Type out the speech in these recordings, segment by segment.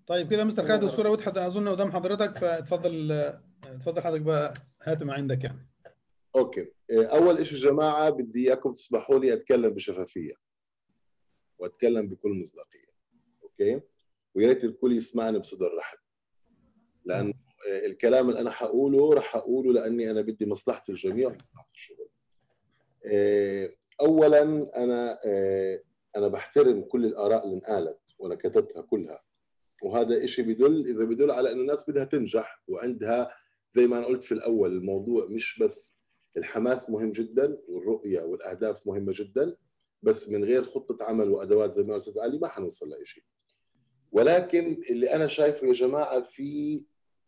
طيب كده مستر خالد الصورة وضحت أظن قدام حضرتك، فتفضل اتفضل حضرتك بقى، هات ما عندك يعني. اوكي، اول شيء يا جماعه بدي اياكم تسمحوا لي اتكلم بشفافيه واتكلم بكل مصداقيه. اوكي، ويا ريت الكل يسمعني بصدر رحب، لان الكلام اللي انا حقوله راح اقوله لاني انا بدي مصلحه الجميع ومصلحه الشغل. اولا انا بحترم كل الاراء اللي انقالت وانا كتبتها كلها، وهذا شيء بدل على انه الناس بدها تنجح وعندها، زي ما انا قلت في الاول، الموضوع مش بس الحماس مهم جدا والرؤيه والاهداف مهمه جدا، بس من غير خطه عمل وادوات زي ما الاستاذ علي ما حنوصل لاي شيء. ولكن اللي انا شايفه يا جماعه في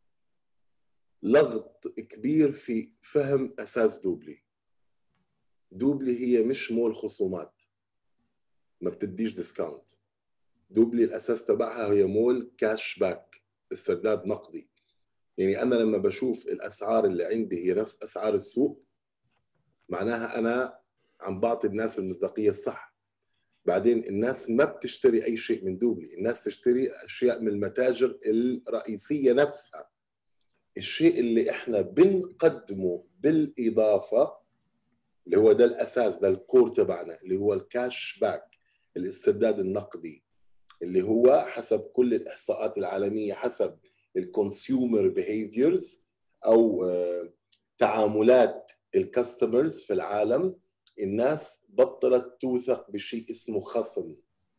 لغط كبير في فهم اساس دوبلي. دوبلي هي مش مول خصومات، ما بتديش ديسكاونت. دوبلي الاساس تبعها هي مول كاش باك، استرداد نقدي. يعني انا لما بشوف الاسعار اللي عندي هي نفس اسعار السوق، معناها انا عم بعطي الناس المصداقيه الصح. بعدين الناس ما بتشتري اي شيء من دوبلي، الناس تشتري اشياء من المتاجر الرئيسيه نفسها. الشيء اللي احنا بنقدمه بالاضافه اللي هو ده الاساس، ده الكور تبعنا، اللي هو الكاش باك، الاسترداد النقدي، اللي هو حسب كل الاحصاءات العالميه، حسب الكونسيومر بيهيفيرز او تعاملات الكاستمرز في العالم، الناس بطلت توثق بشيء اسمه خصم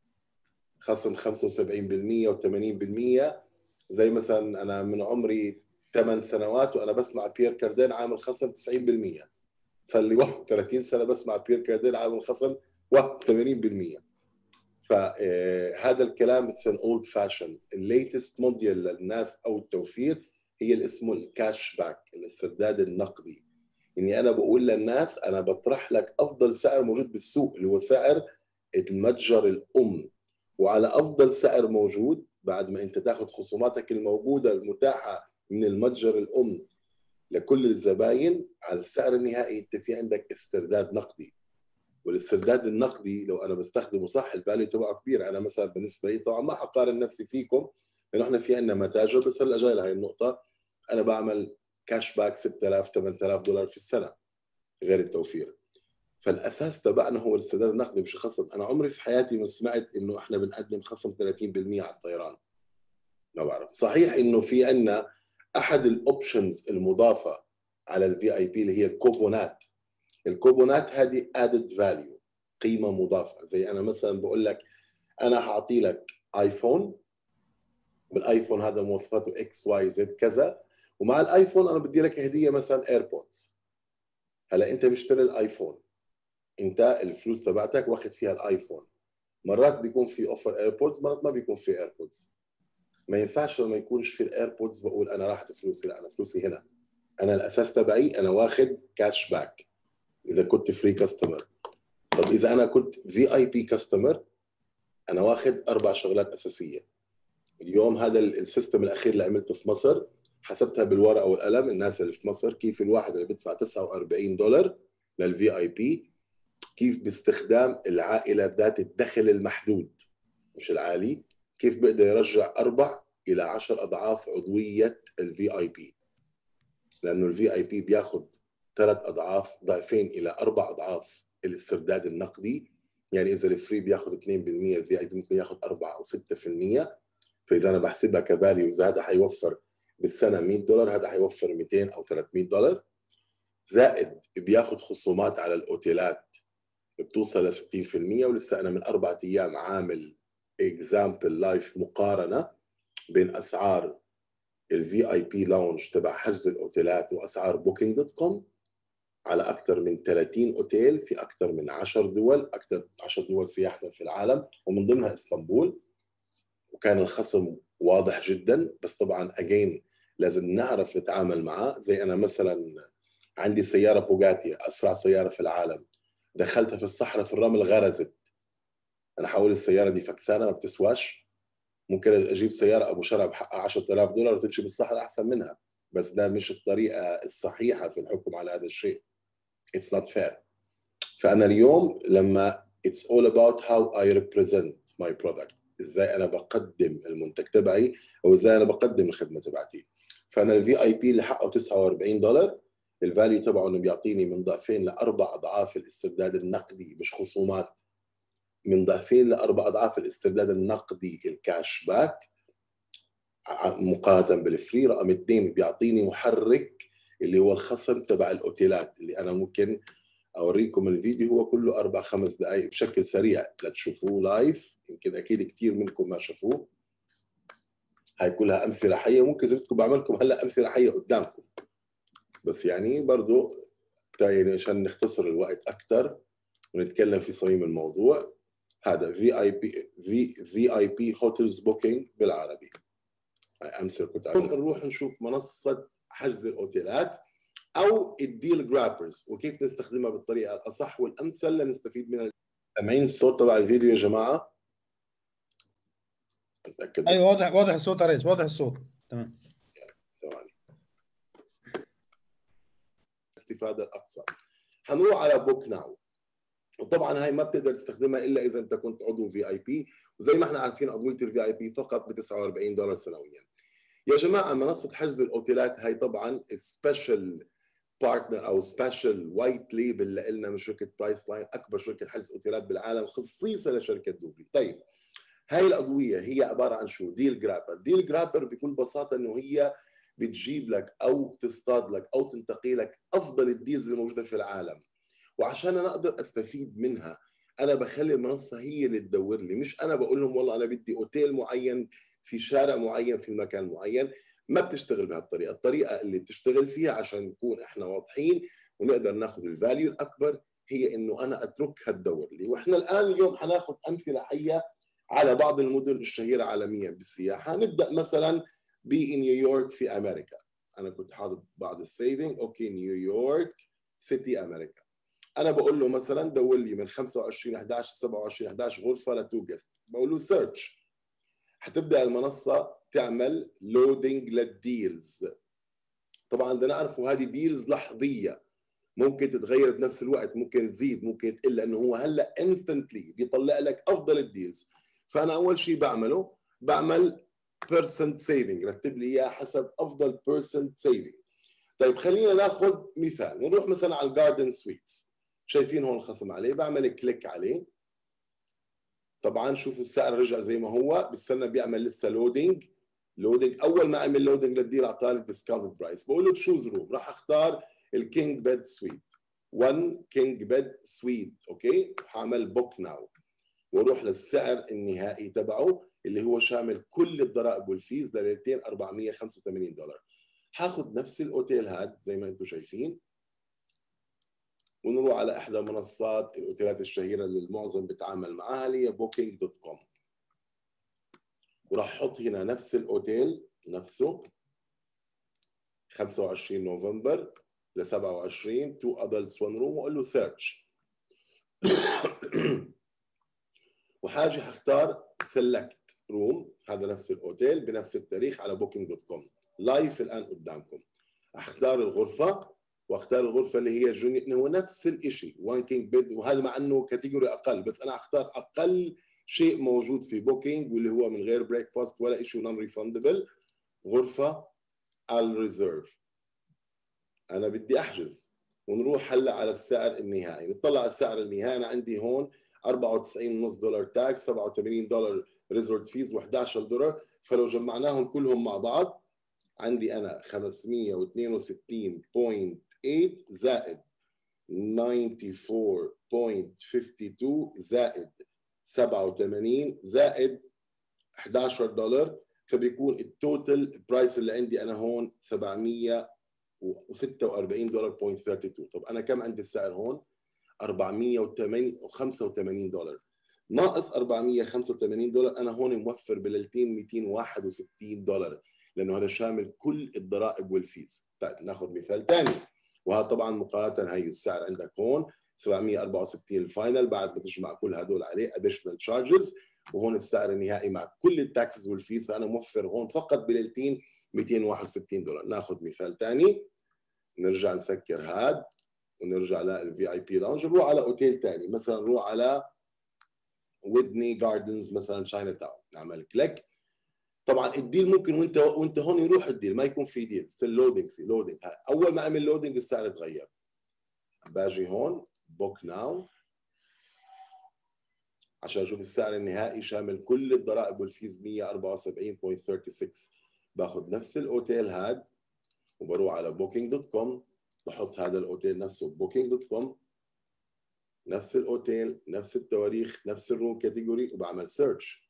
75% و80%. زي مثلا انا من عمري 8 سنوات وانا بسمع بيير كاردين عامل خصم 90%، صار لي 31 سنه بسمع بيير كاردين عامل خصم 81%. فهذا الكلام اتس ان اولد فاشن. الليتست موديل للناس او التوفير هي اللي اسمه الكاش باك، الاسترداد النقدي. اني انا بقول للناس انا بطرح لك افضل سعر موجود بالسوق اللي هو سعر المتجر الام، وعلى افضل سعر موجود بعد ما انت تاخذ خصوماتك الموجوده المتاحه من المتجر الام لكل الزباين، على السعر النهائي انت في عندك استرداد نقدي. والاسترداد النقدي لو انا بستخدمه صح الفاليو تبعه كبير. انا مثلا بالنسبه لي طبعا ما حقارن نفسي فيكم لانه احنا في عندنا متاجر، بس هلا جاي لهي النقطه، انا بعمل كاش باك 6000 8000 دولار في السنه غير التوفير. فالاساس تبعنا هو الاسترداد النقدي مش خصم. انا عمري في حياتي ما سمعت انه احنا بنقدم خصم 30% على الطيران. ما بعرف. صحيح انه في عندنا احد الاوبشنز المضافه على الفي اي بي اللي هي الكوبونات. الكوبونات هذه ادد فاليو، قيمه مضافه. زي انا مثلا بقول لك انا هعطي لك ايفون، بالايفون هذا مواصفاته اكس واي زد كذا، ومع الايفون انا بدي لك هديه مثلا ايربودز. هلا انت مشتري الايفون، انت الفلوس تبعتك واخذ فيها الايفون. مرات بيكون في اوفر ايربودز، مرات ما بيكون في ايربودز. ما ينفعش لما يكونش في الايربودز بقول انا راحت فلوسي، لا، انا فلوسي هنا. انا الاساس تبعي انا واخذ كاش باك اذا كنت فري كاستمر. طب اذا انا كنت في اي بي كاستمر، انا واخذ 4 شغلات اساسيه. اليوم هذا السيستم الاخير اللي عملته في مصر حسبتها بالورقه والقلم. الناس اللي في مصر كيف الواحد اللي بيدفع 49 دولار للفي اي بي، كيف باستخدام العائله ذات الدخل المحدود مش العالي، كيف بيقدر يرجع 4 إلى 10 أضعاف عضوية الفي اي بي. لأنه الفي اي بي بياخذ 3 أضعاف، ضعفين إلى 4 أضعاف الاسترداد النقدي. يعني إذا الفري بياخذ 2%، الفي اي بي ممكن ياخذ 4 أو 6%. فإذا أنا بحسبها كفاليو، إذا هذا حيوفر بالسنة $100، هذا حيوفر 200 أو $300. زائد بياخذ خصومات على الأوتيلات بتوصل ل 60%. ولسه أنا من 4 أيام عامل اكزامبل لايف مقارنه بين اسعار الفي اي بي لاونج تبع حجز الاوتيلات واسعار بوكينج دوت كوم على اكثر من 30 اوتيل في اكثر من 10 دول، اكثر 10 دول سياحه في العالم ومن ضمنها اسطنبول. وكان الخصم واضح جدا، بس طبعا اجين لازم نعرف نتعامل معاه. زي انا مثلا عندي سياره بوغاتي، اسرع سياره في العالم، دخلتها في الصحراء في الرمل غرزت. انا حول السياره دي فكسانه ما بتسواش، ممكن اجيب سياره ابو شرع بحقها $10,000 وتمشي بالصحراء احسن منها. بس ده مش الطريقه الصحيحه في الحكم على هذا الشيء. It's not fair. فانا اليوم لما it's all about how I represent my product، ازاي انا بقدم المنتج تبعي او ازاي انا بقدم الخدمه تبعتي. فانا الفي اي بي اللي حقه $49 الفاليو تبعه انه بيعطيني من ضعفين لاربع اضعاف الاسترداد النقدي، مش خصومات، من ضعفين لاربع اضعاف الاسترداد النقدي الكاش باك مقارنه بالفري. رقم اثنين بيعطيني محرك اللي هو الخصم تبع الاوتيلات، اللي انا ممكن اوريكم الفيديو، هو كله 4-5 دقائق بشكل سريع لتشوفوه لايف، يمكن اكيد كثير منكم ما شافوه. هاي كلها امثله حيه، ممكن اذا بدكم بعمل لكم هلا امثله حيه قدامكم، بس يعني برضه يعني عشان نختصر الوقت اكثر ونتكلم في صميم الموضوع. هذا في اي بي هوتيلز بوكينج بالعربي. هاي امثله كنت نروح نشوف منصه حجز الاوتيلات او الديل جرابرز وكيف نستخدمها بالطريقه الاصح والامثل لنستفيد منها. سامعين الصوت تبع الفيديو يا جماعه؟ اتاكد. ايوه واضح الصوت يا ريس، واضح الصوت تمام. ثواني. استفاده الاقصى. حنروح على بوك ناو، وطبعا هاي ما بتقدر تستخدمها الا اذا انت كنت عضو في اي بي، وزي ما احنا عارفين عضويه الفي اي بي فقط ب $49 سنويا. يا جماعه منصه حجز الاوتيلات هاي طبعا سبيشال بارتنر او سبيشال وايت ليبل لنا من شركه برايس لاين، اكبر شركه حجز اوتيلات بالعالم خصيصا لشركه دوبلي. طيب هاي الأضوية هي عبارة عن شو؟ ديل جرابر. ديل جرابر بكل بساطة إنه هي بتجيب لك أو تصطاد لك أو تنتقي لك أفضل الديلز الموجودة في العالم، وعشان أنا أقدر أستفيد منها أنا بخلي المنصة هي اللي تدور لي، مش أنا بقول لهم والله أنا بدي أوتيل معين في شارع معين في مكان معين. ما بتشتغل بهالطريقة. الطريقة اللي بتشتغل فيها عشان نكون إحنا واضحين ونقدر ناخذ الفاليو الأكبر هي إنه أنا أتركها تدور لي. وإحنا الآن اليوم حناخذ أمثلة حية على بعض المدن الشهيرة عالميا بالسياحة. نبدأ مثلا بنيويورك في أمريكا. أنا كنت حاطط بعض السيفنج. أوكي نيويورك سيتي أمريكا. أنا بقول له مثلا دور لي من 25/11 27/11 غرفة لتو جيست، بقول له سيرش. هتبدأ المنصة تعمل لودينج للديلز. طبعا بدنا نعرفوا هذه ديلز لحظية، ممكن تتغير بنفس الوقت، ممكن تزيد ممكن تقل، لأنه هو هلا انستنتلي بيطلع لك أفضل الديلز. فانا اول شيء بعمله بعمل بيرسنت سيفنج، رتب لي اياه حسب افضل بيرسنت سيفنج. طيب خلينا ناخذ مثال، نروح مثلا على الجاردن سويتس. شايفين هون الخصم عليه، بعمل كليك عليه. طبعا شوف السعر رجع زي ما هو، بستنى بيعمل لسه لودينج. اول ما اعمل لودينج للديل اعطاني الديسكاونت برايس، بقول له تشوز روم، راح اختار الكينج بيد سويت 1 كينج بيد سويت. اوكي هعمل بوك ناو واروح للسعر النهائي تبعه اللي هو شامل كل الضرائب والفيز لليلتين $485. هاخذ نفس الاوتيل هاد زي ما انتم شايفين ونروح على احدى منصات الاوتيلات الشهيره اللي المعظم بتعامل معها اللي هي booking.com، وراح احط هنا نفس الاوتيل نفسه 25 نوفمبر ل 27 2 adults 1 room واقول له سيرش. وحاجه هختار سيلكت روم، هذا نفس الاوتيل بنفس التاريخ على booking.com لايف الان قدامكم. اختار الغرفه واختار الغرفه اللي هي جوني، هو نفس الشيء 1 كينج بيد، وهذا مع انه كاتيجوري اقل، بس انا اختار اقل شيء موجود في بوكينج واللي هو من غير بريكفاست ولا شيء نون ريفندبل، غرفه الريزيرف. انا بدي احجز ونروح هلا على السعر النهائي. نطلع على السعر النهائي، انا عندي هون $94.5 تاكس، $87 ريزورت فيز و$11. فلو جمعناهم كلهم مع بعض عندي انا 562.8 زائد 94.52 زائد 87 زائد $11، فبيكون التوتال برايس اللي عندي انا هون $746.32. طب انا كم عندي السعر هون؟ $485 ناقص $485، انا هون موفر بليلتين $261 لانه هذا شامل كل الضرائب والفيز. طيب ناخذ مثال ثاني، وهذا طبعا مقارنه هي السعر عندك هون 764 الفاينل بعد ما تجمع كل هدول عليه اديشنال تشارجز، وهون السعر النهائي مع كل التاكسز والفيز، فانا موفر هون فقط بليلتين $261. ناخذ مثال ثاني، نرجع نسكر هاد ونرجع للفي اي بي لاونج، نروح على اوتيل ثاني، مثلا نروح على ويدني جاردنز مثلا شاينا تاون، نعمل كليك. طبعا الديل ممكن وانت هون يروح الديل ما يكون في ديل، ستيل لودنج اول ما اعمل لودنج السعر اتغير. باجي هون بوك ناو عشان اشوف السعر النهائي شامل كل الضرائب والفيز 174.36. باخذ نفس الاوتيل هاد وبروح على booking.com، بحط هذا الاوتيل نفسه booking.com، نفس الاوتيل نفس التواريخ نفس الروم كاتيجوري، وبعمل سيرش.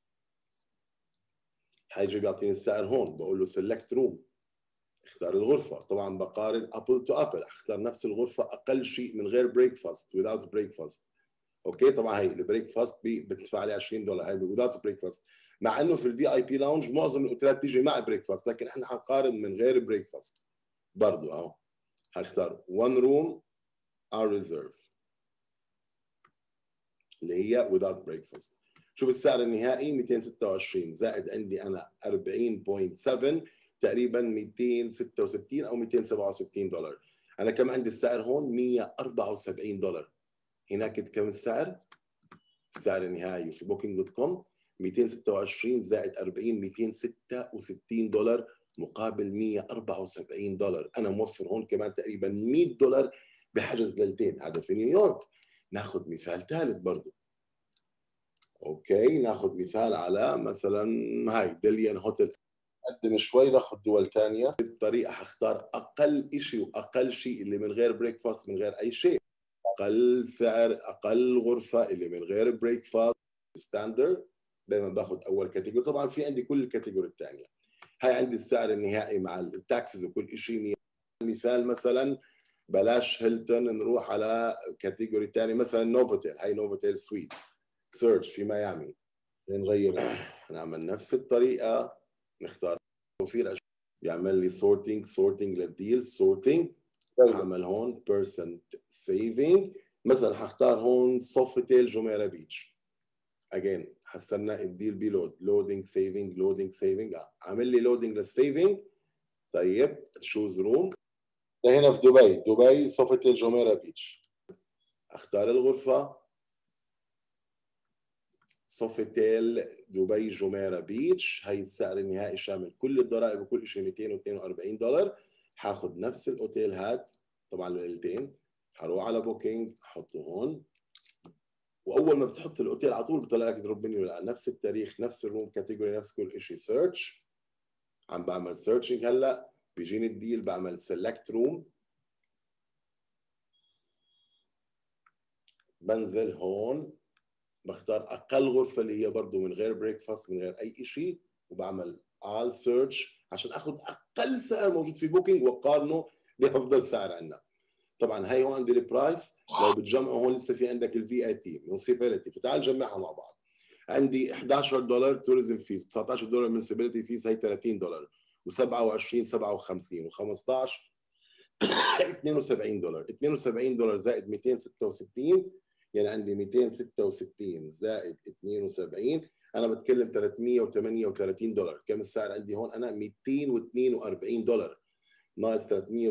حيجي بيعطيني السعر هون، بقول له سيلكت روم، اختار الغرفه. طبعا بقارن ابل تو ابل، اختار نفس الغرفه اقل شيء من غير بريكفاست without بريكفاست. اوكي طبعا هي البريكفاست بدفع عليه $20، هي without بريكفاست، مع انه في الفي اي بي لاونج معظم الاوتيلات تيجي مع بريكفاست، لكن احنا حنقارن من غير بريكفاست برضه اهو. هختار one room our reserve اللي هي without breakfast. شوف السعر النهائي 226 زائد عندي انا 40.7 تقريبا 266 او $267. انا كم عندي السعر هون؟ $174. هناك كم السعر؟ السعر النهائي في booking.com 226 زائد 40 $266 مقابل $174. انا موفر هون كمان تقريبا $100 بحجز ليلتين. هذا في نيويورك. ناخذ مثال ثالث برضه. اوكي ناخذ مثال على مثلا هاي ديليان هوتيل. قدم شوي ناخذ دول ثانيه. بالطريقه حختار اقل شيء واقل شيء اللي من غير بريكفاست من غير اي شيء. اقل سعر اقل غرفه اللي من غير بريكفاست ستاندرد. دائما باخذ اول كاتيجوري. طبعا في عندي كل الكاتيجوري الثانيه. هاي عندي السعر النهائي مع التاكسز وكل شيء. مثال مثلا بلاش هيلتون، نروح على كاتيجوري ثاني مثلا نوفوتيل. هاي نوفوتيل سويتس سيرش في ميامي. نغير نعمل نفس الطريقه، نختار توفير بيعمل لي سورتنج للديل سورتنج. اعمل هون percent saving مثلا حختار هون سوفيتيل جميرة بيتش. اجين حستنى الديل بيلود لودنج سيفنج عامل لي لودنج للسيفنج. طيب تشوز روم. هنا في دبي سوفيتيل جميرة بيتش. اختار الغرفة سوفيتيل دبي جميرة بيتش. هي السعر النهائي شامل كل الضرائب وكل شيء $242. حاخذ نفس الاوتيل هاد طبعا ليلتين. حروح على بوكينج احطه هون، واول ما بتحط الاوتيل على طول بيطلع لك دروب منيو نفس التاريخ نفس الروم كاتيجوري نفس كل شيء. سيرش. عم بعمل سيرشنج هلا بيجيني الديل. بعمل سيلكت روم. بنزل هون بختار اقل غرفه اللي هي برضه من غير بريكفاست من غير اي شيء، وبعمل all سيرش عشان اخذ اقل سعر موجود في بوكينج واقارنه بافضل سعر عندنا. طبعا هي هون عندي البرايس. لو بتجمعوا هون لسه في عندك الفي اي تي منسيبيليتي، فتعال نجمعها مع بعض. عندي $11 توريزم فيز، $19 منسيبيليتي فيز هي $30، و27 57 و15 $72. $72 زائد 266 يعني عندي 266 زائد 72 انا بتكلم $338. كم السعر عندي هون؟ انا $242 ناقص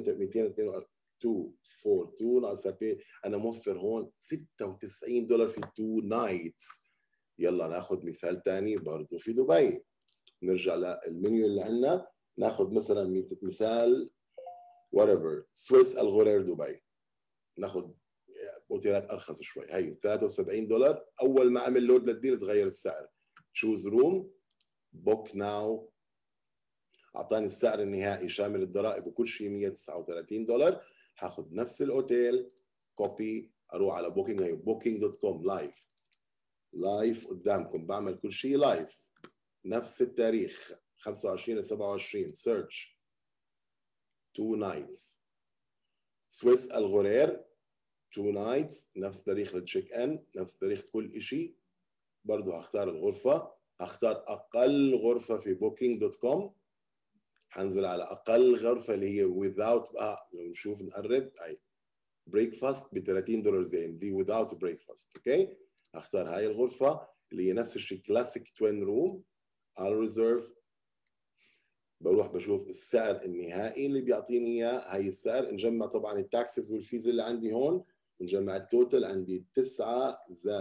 242 ناقص 30 انا موفر هون $96 في 2 نايتس. يلا ناخذ مثال ثاني برضه في دبي. نرجع للمنيو اللي عندنا. ناخذ مثلا مثال whatever سويس الغرير دبي. ناخذ اوتيلات ارخص شوي. هي $73. اول ما اعمل لود للديل تغير السعر. تشوز روم بوك ناو. اعطاني السعر النهائي شامل الضرائب وكل شيء $139. حاخذ نفس الاوتيل كوبي اروح على بوكينج. هي booking.com لايف قدامكم. بعمل كل شيء لايف نفس التاريخ 25 ل 27. سيرش 2 نايتس سويس الغرير 2 نايتس نفس تاريخ التشيك ان نفس تاريخ كل شيء. برضه هختار الغرفه. هختار اقل غرفه في booking.com. حنزل على اقل غرفه اللي هي without لو نشوف نقرب اي بريكفاست ب $30 زين دي without بريكفاست. اوكي هختار هاي الغرفه اللي هي نفس الشيء كلاسيك توين روم على ريزيرف. بروح بشوف السعر النهائي اللي بيعطيني اياه. هاي السعر نجمع طبعا التاكسز والفيز اللي عندي هون. نجمع التوتال عندي 9 زائد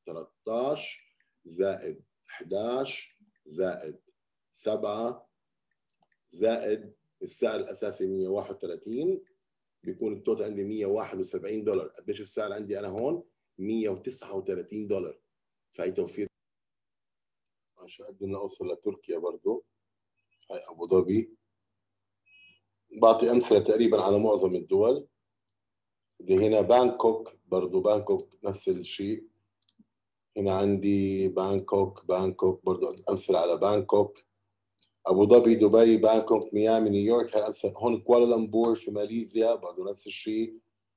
13 زائد 11 زائد 7 زائد السعر الاساسي 131 بيكون التوتال عندي 171 دولار. قديش السعر عندي انا هون؟ 139 دولار. فهي توفير. عشان قدرنا اوصل لتركيا برضه، هاي ابو ظبي. بعطي امثله تقريبا على معظم الدول. دي هنا بانكوك، برضه بانكوك نفس الشيء. هنا عندي بانكوك برضه امثله على بانكوك. ابو ظبي، دبي، بانكوك، ميامي، نيويورك، هاي امثله. هون كوالالمبور في ماليزيا برضه نفس الشيء.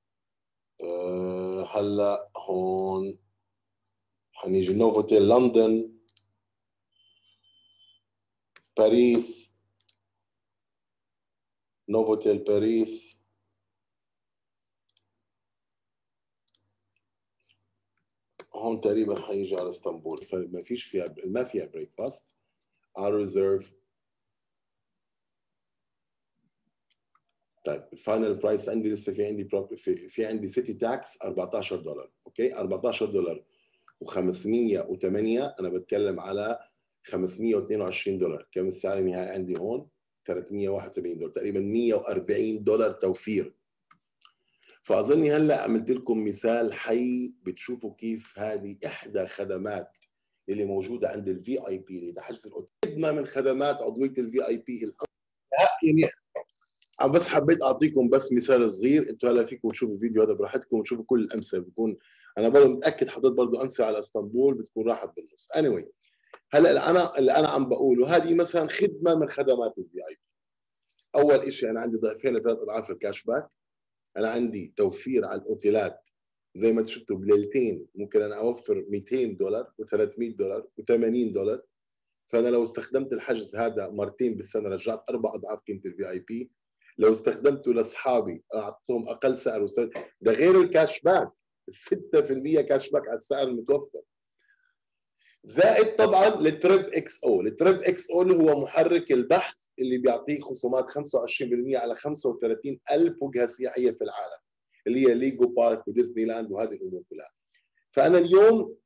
هلا هون حنيجي نوفوتيل لندن، باريس، نوفوتيل باريس. هون تقريبا حيجي على اسطنبول، فما فيش فيها، ما فيها بريكفاست. على ريزيرف. طيب الفاينل برايس عندي لسه في عندي في عندي سيتي تاكس 14 دولار. اوكي 14 دولار و508. انا بتكلم على 522 دولار. كم السعر النهائي عندي هون؟ 381 دولار، تقريبا 140 دولار توفير. فاظني هلا عملت لكم مثال حي بتشوفوا كيف هذه احدى خدمات اللي موجوده عند الفي اي بي اللي حجز الاوتيل، خدمه من خدمات عضويه الفي اي بي. يعني بس حبيت اعطيكم بس مثال صغير. انتوا هلا فيكم تشوفوا الفيديو هذا براحتكم وتشوفوا كل الامثله. بكون انا برضه متاكد حطيت برضه امثله على اسطنبول بتكون راحت بالنص. anyway هلا اللي انا عم بقوله هذه مثلا خدمه من خدمات الفي اي بي. اول شيء انا عندي ضعفين لثلاث اضعاف الكاش باك. انا عندي توفير على الاوتيلات زي ما شفتوا بليلتين ممكن انا اوفر 200 دولار و300 دولار و80 دولار. فانا لو استخدمت الحجز هذا مرتين بالسنه رجعت 4 اضعاف قيمه الفي اي بي. لو استخدمته لاصحابي اعطيتهم اقل سعر ده غير الكاش باك 6% كاش باك على السعر المتوفر. زائد طبعا التريب اكس او. التريب اكس او اللي هو محرك البحث اللي بيعطيه خصومات 25% على 35,000 وجهه سياحيه في العالم، اللي هي ليجو بارك وديزني لاند وهذه الامور كلها. فانا اليوم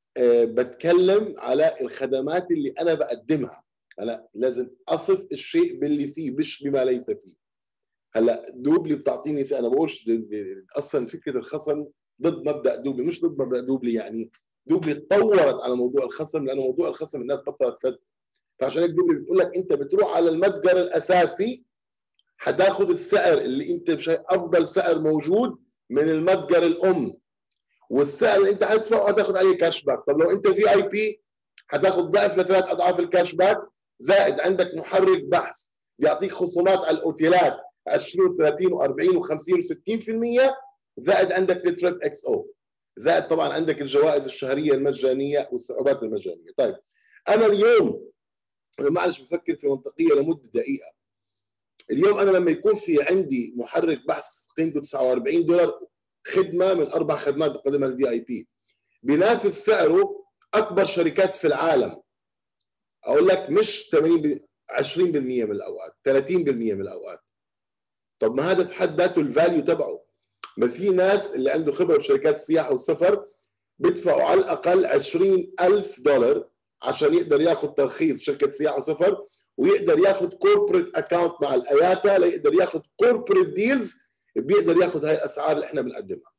بتكلم على الخدمات اللي انا بقدمها. انا لازم اصف الشيء باللي فيه مش بما ليس فيه. هلا دوبلي بتعطيني، انا بقولش اصلا فكره الخصم ضد مبدا دوبلي، مش ضد مبدا دوبلي. يعني دوبلي تطورت على موضوع الخصم لانه موضوع الخصم الناس بطلت تصدق. فعشان هيك دوبلي بتقول لك انت بتروح على المتجر الاساسي حتاخذ السعر اللي انت شايف افضل سعر موجود من المتجر الام، والسعر اللي انت حتدفعه حتاخذ عليه كاش باك. طب لو انت في اي بي حتاخذ ضعف لثلاث اضعاف الكاش باك. زائد عندك محرك بحث بيعطيك خصومات على الاوتيلات 20 و30 و40 و50 و60%. زائد عندك التريب اكس او. زائد طبعا عندك الجوائز الشهريه المجانيه والصعوبات المجانيه. طيب انا اليوم معلش بفكر في منطقيه لمده دقيقه. اليوم انا لما يكون في عندي محرك بحث قيمته 49 دولار خدمه من 4 خدمات بقدمها الفي اي بي، بينافس سعره اكبر شركات في العالم. اقول لك مش 80 20% من الاوقات، 30% من الاوقات. طب ما هذا في حد ذاته الفاليو تبعه. ما في ناس اللي عنده خبره بشركات السياحه والسفر بيدفعوا على الاقل 20,000 دولار عشان يقدر ياخذ ترخيص شركه سياحه وسفر ويقدر ياخذ كوربريت اكاونت مع الاياتا ليقدر ياخذ كوربريت ديلز، بيقدر ياخذ هاي الاسعار اللي احنا بنقدمها.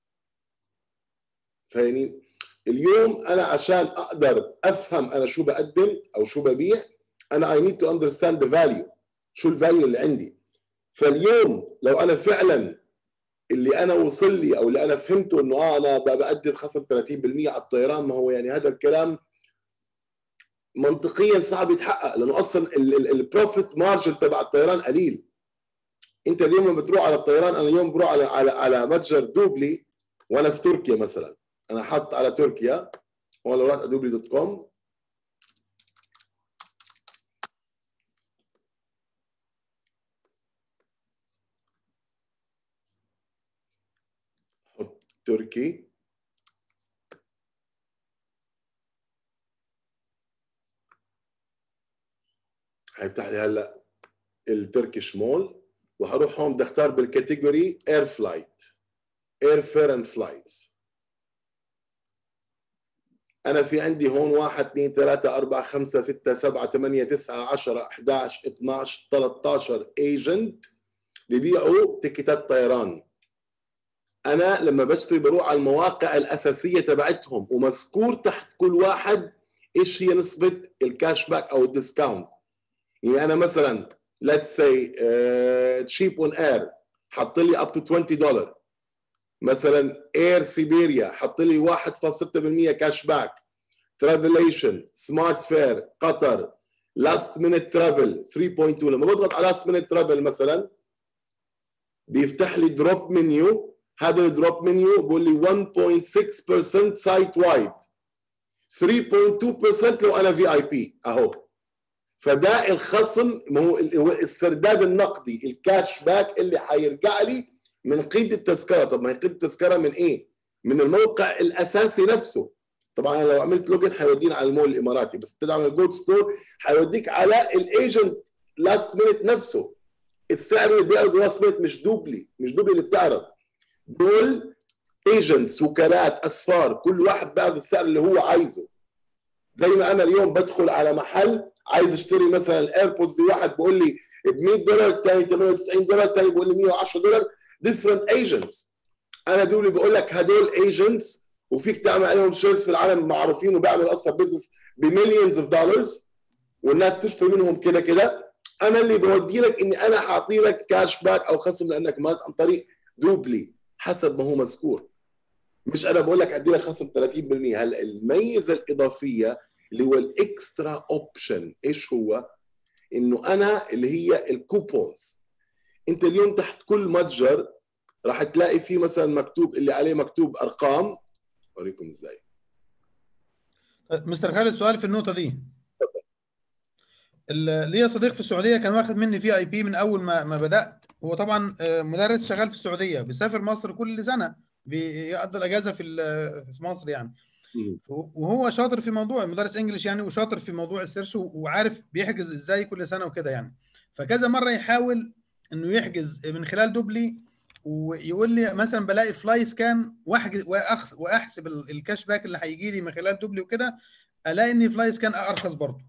فاهمين؟ اليوم انا عشان اقدر افهم انا شو بقدم او شو ببيع، انا I need to understand the value. شو الفاليو اللي عندي؟ فاليوم لو انا فعلا اللي انا وصل لي او اللي انا فهمته انه انا بقدم خصم 30% على الطيران، ما هو يعني هذا الكلام منطقيا صعب يتحقق لانه اصلا البروفيت مارجن تبع الطيران قليل. انت اليوم لما بتروح على الطيران، انا اليوم بروح على متجر دوبلي وانا في تركيا مثلا، انا حاط على تركيا هون لو رحت دوبلي دوت كوم حط تركي، هيفتح لي هلا التركيش مول، وهروح هون بدي اختار بالكاتيجوري اير فلايت، اير فير اند فلايتس. انا في عندي هون 1 2 3 4 5 6 7 8 9 10 11 12 13 ايجنت ببيعوا تيكتات طيران. انا لما بشتري بروح على المواقع الاساسيه تبعتهم ومذكور تحت كل واحد ايش هي نسبه الكاش باك او الديسكاونت. يعني انا مثلا let's say تشيب اون اير حط لي up to $20، مثلا اير سيبيريا حط لي 1.6% كاش باك، ترافليشن، سمارت فير، قطر، لاست مينيت ترافل 3.2. لما بضغط على لاست مينيت ترافل مثلا بيفتح لي دروب منيو، هذا الدروب منيو بقول لي 1.6% سايت وايد، 3.2% لو انا في اي بي اهو. فده الخصم، ما هو الاسترداد النقدي، الكاش باك اللي حيرجع لي من قيمه التذكره. طب ما هي قيمه التذكره من ايه؟ من الموقع الاساسي نفسه. طبعا لو عملت لوجن حيودينا على المول الاماراتي، بس تدعم الجولد ستور حيوديك على الايجنت لاست مينت نفسه. السعر اللي بيعرض لاست مينت مش دوبلي اللي بتعرض، دول ايجنتس، وكالات، اسفار، كل واحد بيعرض السعر اللي هو عايزه. زي ما انا اليوم بدخل على محل عايز اشتري مثلا الايربودز دي، واحد بيقول لي ب $100، الثاني $98، الثاني بيقول لي $110. ديفرنت ايجنتس. انا دول بقول لك هدول ايجنتس وفيك تعمل عليهم شيرز في العالم معروفين وبيعمل اصلا بزنس بمليونز اوف دولارز والناس تشتري منهم كده كده. انا اللي بودي لك اني انا حاعطي لك كاش باك او خصم لانك مالك عن طريق دوبلي حسب ما هو مذكور. مش انا بقول لك ادي لك خصم 30%. هلا الميزه الاضافيه اللي هو الاكسترا اوبشن ايش هو؟ انه انا اللي هي الكوبونز. انت اليوم تحت كل متجر راح تلاقي فيه مثلا مكتوب اللي عليه مكتوب ارقام. اوريكم ازاي. مستر خالد، سؤال في النقطه دي. ليا صديق في السعوديه كان واخد مني في اي بي من اول ما بدات. هو طبعا مدرس شغال في السعوديه، بيسافر مصر كل سنه، بيقضي الاجازه في مصر يعني. وهو شاطر في موضوع مدرس انجليش يعني، وشاطر في موضوع السيرش، وعارف بيحجز ازاي كل سنه وكده يعني. فكذا مره يحاول انه يحجز من خلال دوبلي، ويقول لي مثلا بلاقي فلاي سكان واحجز واحسب الكاش باك اللي هيجي لي من خلال دوبلي وكده، الاقي ان فلاي سكان ارخص برضه.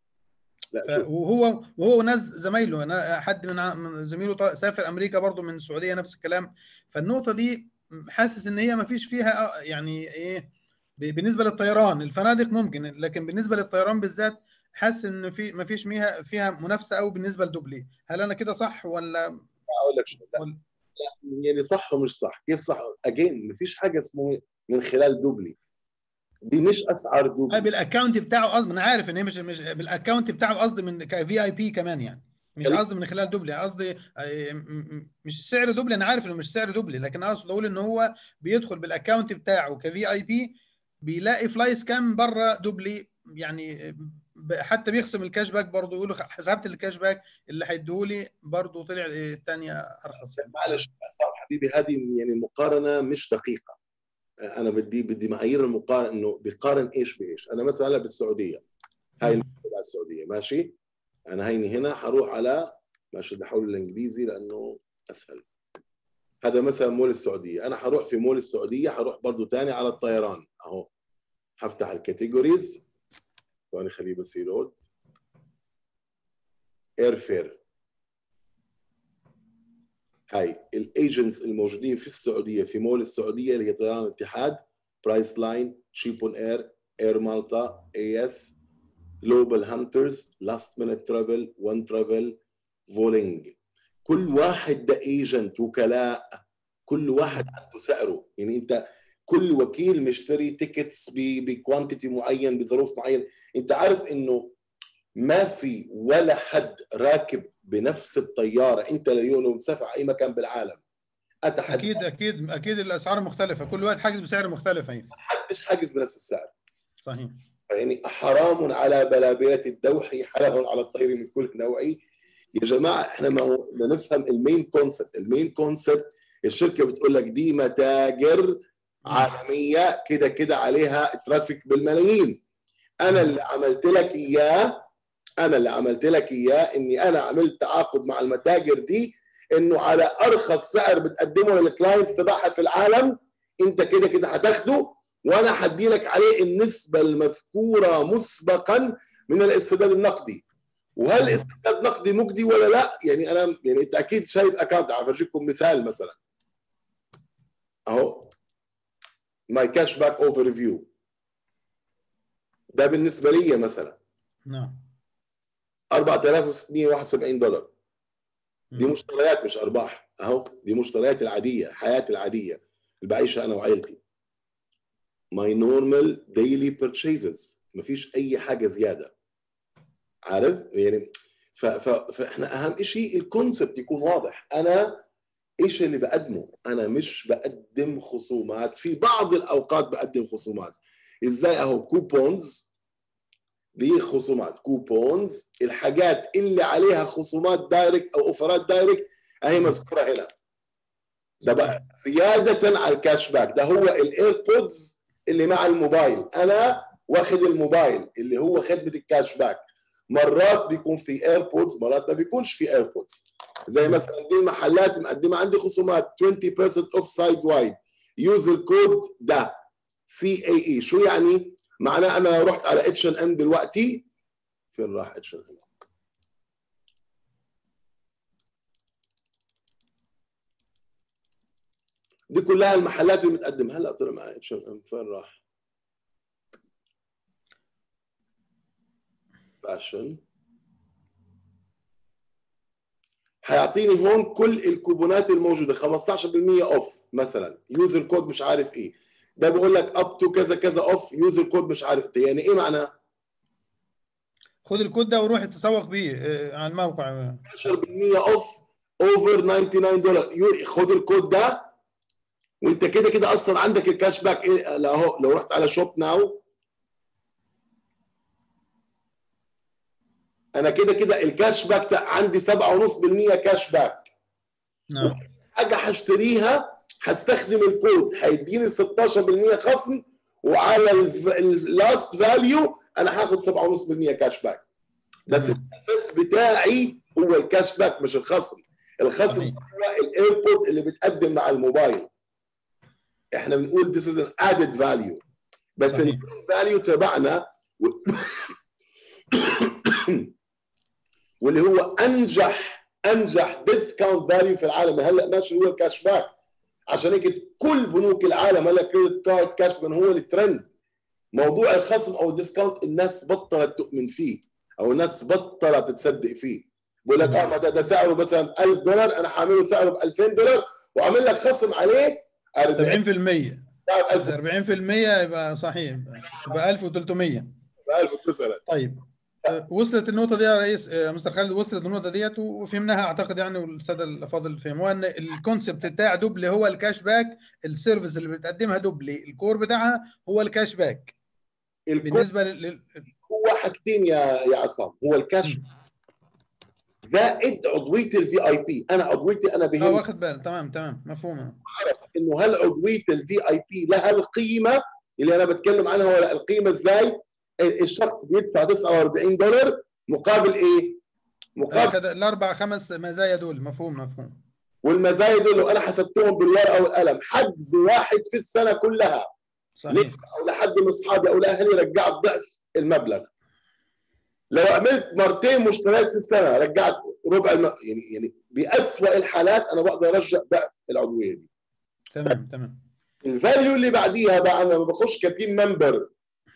وهو ناس زمايله، انا حد من زميله سافر امريكا برضه من السعوديه نفس الكلام. فالنقطه دي حاسس ان هي ما فيش فيها يعني ايه بالنسبه للطيران. الفنادق ممكن، لكن بالنسبه للطيران بالذات حاسس ان ما فيش فيها منافسه قوي بالنسبه لدوبلي. هل انا كده صح ولا؟ اقول لك شو، لا يعني صح ومش صح. كيف صح؟ اجين مفيش حاجه اسمه من خلال دوبلي، دي مش اسعار دوبلي. بالاكونت بتاعه قصدي، انا عارف ان هي مش بالاكونت بتاعه قصدي، من كفي اي بي كمان يعني، مش قصدي من خلال دوبلي. قصدي مش سعر دوبلي، انا عارف انه مش سعر دوبلي، لكن اقصد اقول ان هو بيدخل بالاكونت بتاعه كفي اي بي، بيلاقي فلاي سكان بره دوبلي يعني، حتى بيخصم الكاش باك برضه، يقول له حسبت الكاش باك اللي هيديهولي برضه طلع الثانيه ارخص يعني. معلش صار حبيبي، هذه يعني المقارنه مش دقيقه. انا بدي معايير المقارنه، انه بيقارن ايش بايش. انا مثلا هلا بالسعوديه، هاي الموقع السعوديه ماشي، انا هيني هنا حروح على، ماشي بدي احول الانجليزي لانه اسهل. هذا مثلا مول السعوديه، انا حروح في مول السعوديه، حروح برضه ثاني على الطيران اهو، حفتح الكاتيجوريز، ثواني خليه بس يلود. اير فير، هاي الايجنتس الموجودين في السعوديه في مول السعوديه اللي هي طيران الاتحاد، برايس لاين، تشيب اون اير، اير مالطا، اي اس، جلوبال هانترز، لاست مينت ترافل، وان ترافل، فولينج. كل واحد ده ايجنت، وكلاء، كل واحد عنده سعره. يعني انت كل وكيل مشتري تيكتس بكوانتيتي معين بظروف معين. انت عارف انه ما في ولا حد راكب بنفس الطياره. انت اليوم لو مسافر اي مكان بالعالم اتحدى، اكيد الاسعار مختلفه، كل واحد حاجز بسعر مختلف يعني. ما حدش حاجز بنفس السعر. صحيح. يعني حرام على بلابله الدوحي، حرام على الطير من كل نوعي. يا جماعه احنا ما نفهم المين كونسبت. الشركه بتقول لك دي متاجر عالميه كده كده عليها ترافيك بالملايين. انا اللي عملت لك اياه اني انا عملت تعاقد مع المتاجر دي انه على ارخص سعر بتقدمه للكلاينتس تبعها في العالم انت كده كده هتاخده، وانا حدي لك عليه النسبه المذكوره مسبقا من الاسترداد النقدي. وهل الاسترداد نقدي مجدي ولا لا؟ يعني انا يعني انت اكيد شايف اكونت، هفرجيكم مثال مثلا اهو ماي كاش باك اوفر فيو، ده بالنسبه لي مثلا نعم $4671. دي مشتريات مش ارباح اهو، دي مشتريات العاديه، حياتي العاديه اللي بعيشها انا وعائلتي. my normal daily purchases، مفيش اي حاجه زياده، عارف يعني. فاحنا اهم شيء الكونسبت يكون واضح. انا ايش اللي بقدمه؟ انا مش بقدم خصومات، في بعض الاوقات بقدم خصومات. ازاي؟ اهو كوبونز، دي خصومات، كوبونز، الحاجات اللي عليها خصومات دايركت او اوفرات دايركت اهي مذكوره هنا. ده بقى زياده على الكاش باك. ده هو الايربودز اللي مع الموبايل، انا واخد الموبايل اللي هو خدمه الكاش باك. مرات بيكون في ايربودز، مرات ما بيكونش في ايربودز. زي مثلا دي المحلات مقدمه عندي خصومات 20% اوف سايد وايد، يوز الكود ده CAE. شو يعني؟ معناه انا لو رحت على H&M دلوقتي، فين راح H&M؟ دي كلها المحلات اللي متقدم. هلا طلع معي H&M، فين راح؟ فاشن. هيعطيني هون كل الكوبونات الموجوده، 15% اوف مثلا، يوز الكود مش عارف ايه. ده بقول لك اب تو كذا كذا اوف، يوز الكود مش عارف. يعني ايه معناه؟ خد الكود ده وروح تسوق بيه على الموقع. 10% اوف اوفر $99. خد الكود ده وانت كده كده اصلا عندك الكاش باك. ايه اهو، لو رحت على شوب ناو، انا كده كده الكاش باك عندي 7.5% كاش باك. نعم. حاجه هشتريها هستخدم الكود، هيديني 16% خصم، وعلى اللاست فاليو انا هاخد 7.5% كاش باك. بس الاساس بتاعي هو الكاش باك مش الخصم. الخصم هو الايربود اللي بتقدم مع الموبايل. احنا بنقول this is an added value، بس الفاليو تبعنا واللي هو انجح ديسكاونت فاليو في العالم هلا ماشي هو الكاش باك. عشان هيك كل بنوك العالم هلا كريدت كارد كاش باك هو الترند. موضوع الخصم او الديسكاونت الناس بطلت تؤمن فيه، او الناس بطلت تصدق فيه. بقول لك ما ده سعره مثلا $1000، انا حامله سعره ب $2000 واعمل لك خصم عليه 40%. 40% يبقى صحيح، يبقى 1300. 1000 مثلا. طيب وصلت النقطة دي يا ريس مستر خالد، وصلت النقطة ديت وفهمناها أعتقد يعني، والسادة الأفاضل فهموها إن الكونسبت بتاع دوبلي هو الكاش باك. السيرفيس اللي بتقدمها دوبلي الكور بتاعها هو الكاش باك. بالنسبة هو حاجتين يا عصام، هو الكاش زائد عضويه الفي اي بي. انا عضويتي انا بهمني واخد بالي. تمام مفهوم. اعرف انه هل عضويه الفي اي بي لها القيمه اللي انا بتكلم عنها ولا القيمه ازاي؟ الشخص بيدفع $49 مقابل ايه؟ مقابل الاربع خمس مزايا دول. مفهوم. والمزايا دول لو انا حسبتهم بالورقه والقلم حجز واحد في السنه كلها، صحيح، او لحد من اصحابي او لاهلي رجعت ضعف المبلغ. لو عملت مرتين مشتريات في السنه رجعت ربع يعني باسوأ الحالات انا بقدر ارجع ضعف العضويه دي. تمام. الفاليو اللي بعديها بقى، انا بخش كتيم ممبر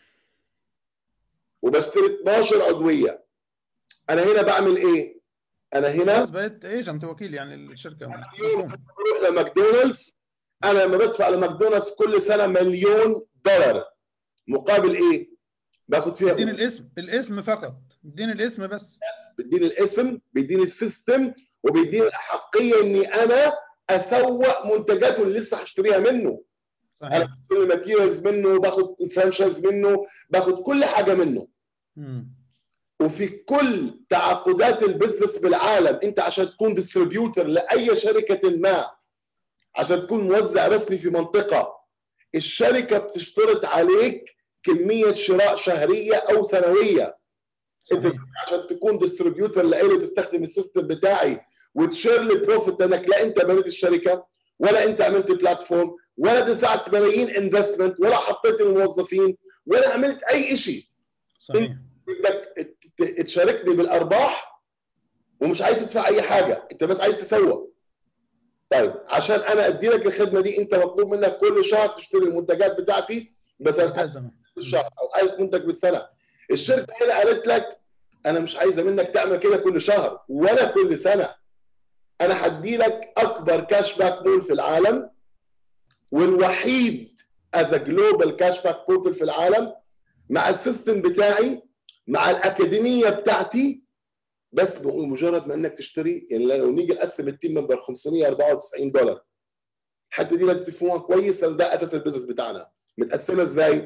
وبشتري 12 عضويه. انا هنا بعمل ايه؟ انا هنا خلاص بقيت ايجنت، وكيل يعني الشركه. مفهوم. بروح لماكدونالدز، انا لما بدفع لماكدونالدز كل سنه $1,000,000 مقابل ايه؟ باخد فيها بيديني الاسم فقط، بيديني الاسم بس. بيديني الاسم، بيديني السيستم، وبيديني الاحقيه اني انا اسوق منتجاته اللي لسه هشتريها منه. صحيح. انا باخد الماتيريالز منه، باخد فرانشايز منه، باخد كل حاجه منه. وفي كل تعاقدات البزنس بالعالم، انت عشان تكون ديستريبيوتر لاي شركه ما، عشان تكون موزع رسمي في منطقه، الشركه بتشترط عليك كميه شراء شهريه او سنويه. صحيح. انت عشان تكون ديستريبيوتر لإلي تستخدم السيستم بتاعي وتشير لي بروفيت، انك لا انت بنيت الشركه ولا انت عملت بلاتفورم ولا دفعت ملايين انفستمنت، ولا حطيت الموظفين، ولا عملت اي شيء. صحيح. بدك تشاركني بالارباح ومش عايز تدفع اي حاجه، انت بس عايز تسوق. طيب عشان انا ادي لك الخدمه دي انت مطلوب منك كل شهر تشتري المنتجات بتاعتي مثلا 1000 بالشهر او 1000 منتج بالسنه. الشركه هنا قالت لك انا مش عايزه منك تعمل كده كل شهر ولا كل سنه، انا هدي لك اكبر كاش باك مول في العالم، والوحيد از جلوبال كاش باك بورتال في العالم، مع السيستم بتاعي، مع الاكاديميه بتاعتي. بس مجرد ما انك تشتري، يعني لو نيجي نقسم التيم ممبر $594، حتى دي لازم تفهموها كويس لان ده اساس البزنس بتاعنا. متقسمه ازاي؟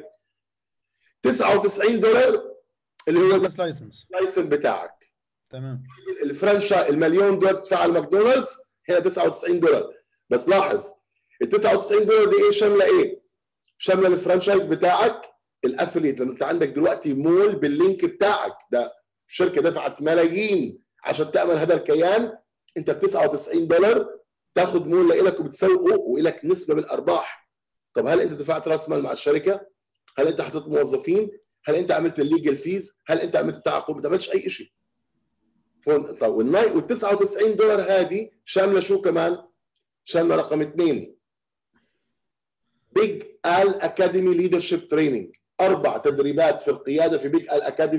$99 اللي هو بزنس لايسنس بتاعك. تمام. الفرنشايز $1,000,000 تدفعها على ماكدونالدز هنا $99. بس لاحظ ال $99 دي ايه شامله ايه؟ شامله الفرنشايز بتاعك، الافليت، لما انت عندك دلوقتي مول باللينك بتاعك ده، الشركه دفعت ملايين عشان تعمل هذا الكيان، انت ب $99 تاخذ مول لك وبتسوقه ولك نسبه بالارباح. طب هل انت دفعت راس مال مع الشركه؟ هل انت حطيت موظفين؟ هل انت عملت الليجل فيز؟ هل انت عملت التعاقد؟ ما عملتش اي شيء. طب وال $99 هذه شامله شو كمان؟ شامله رقم 2 بيج آل اكاديمي ليدرشيب تريننج، 4 تدريبات في القياده في بيج آل اكاديمي،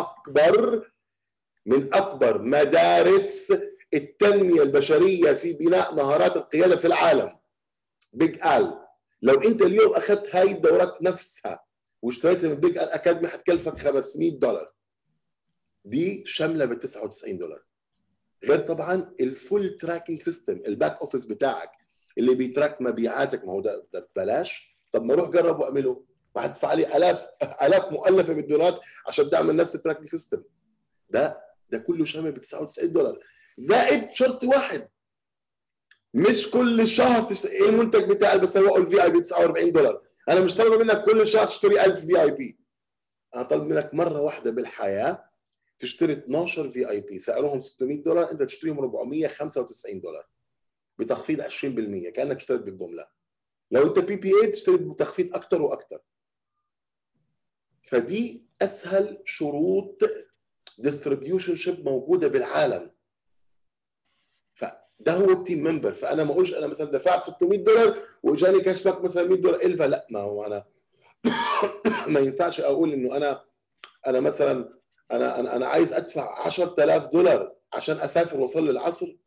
من اكبر مدارس التنميه البشريه في بناء مهارات القياده في العالم. بيج آل، لو انت اليوم اخذت هاي الدورات نفسها واشتريتها من بيج آل اكاديمي حتكلفك $500. دي شامله بال $99، غير طبعا الفول تراكنج سيستم، الباك اوفيس بتاعك اللي بيتراك مبيعاتك. ما هو ده ببلاش. طب ما روح جرب واعمله، وهتدفع لي الاف مؤلفه من الدولارات عشان تعمل نفس التراكنج سيستم. ده كله شامل ب $99، زائد شرط واحد، مش كل شهر تشتري المنتج بتاعي بسوقه الفي اي بي $49. انا مش طالب منك كل شهر تشتري 1000 في اي بي، انا طالب منك مره واحده بالحياه تشتري 12 في اي بي سعرهم $600، انت تشتريهم $495 بتخفيض 20%، كانك اشتريت بالجمله. لو انت بي بي اي تشتري بتخفيض اكثر واكثر. فدي اسهل شروط ديستريبيوشن شيب موجوده بالعالم. فده هو التيم ممبر. فانا ما اقولش انا مثلا دفعت $600 واجاني كاش باك مثلا $100 الفا، لا، ما هو انا ما ينفعش اقول انه انا مثلا انا عايز ادفع $10,000 عشان اسافر واصلي العصر.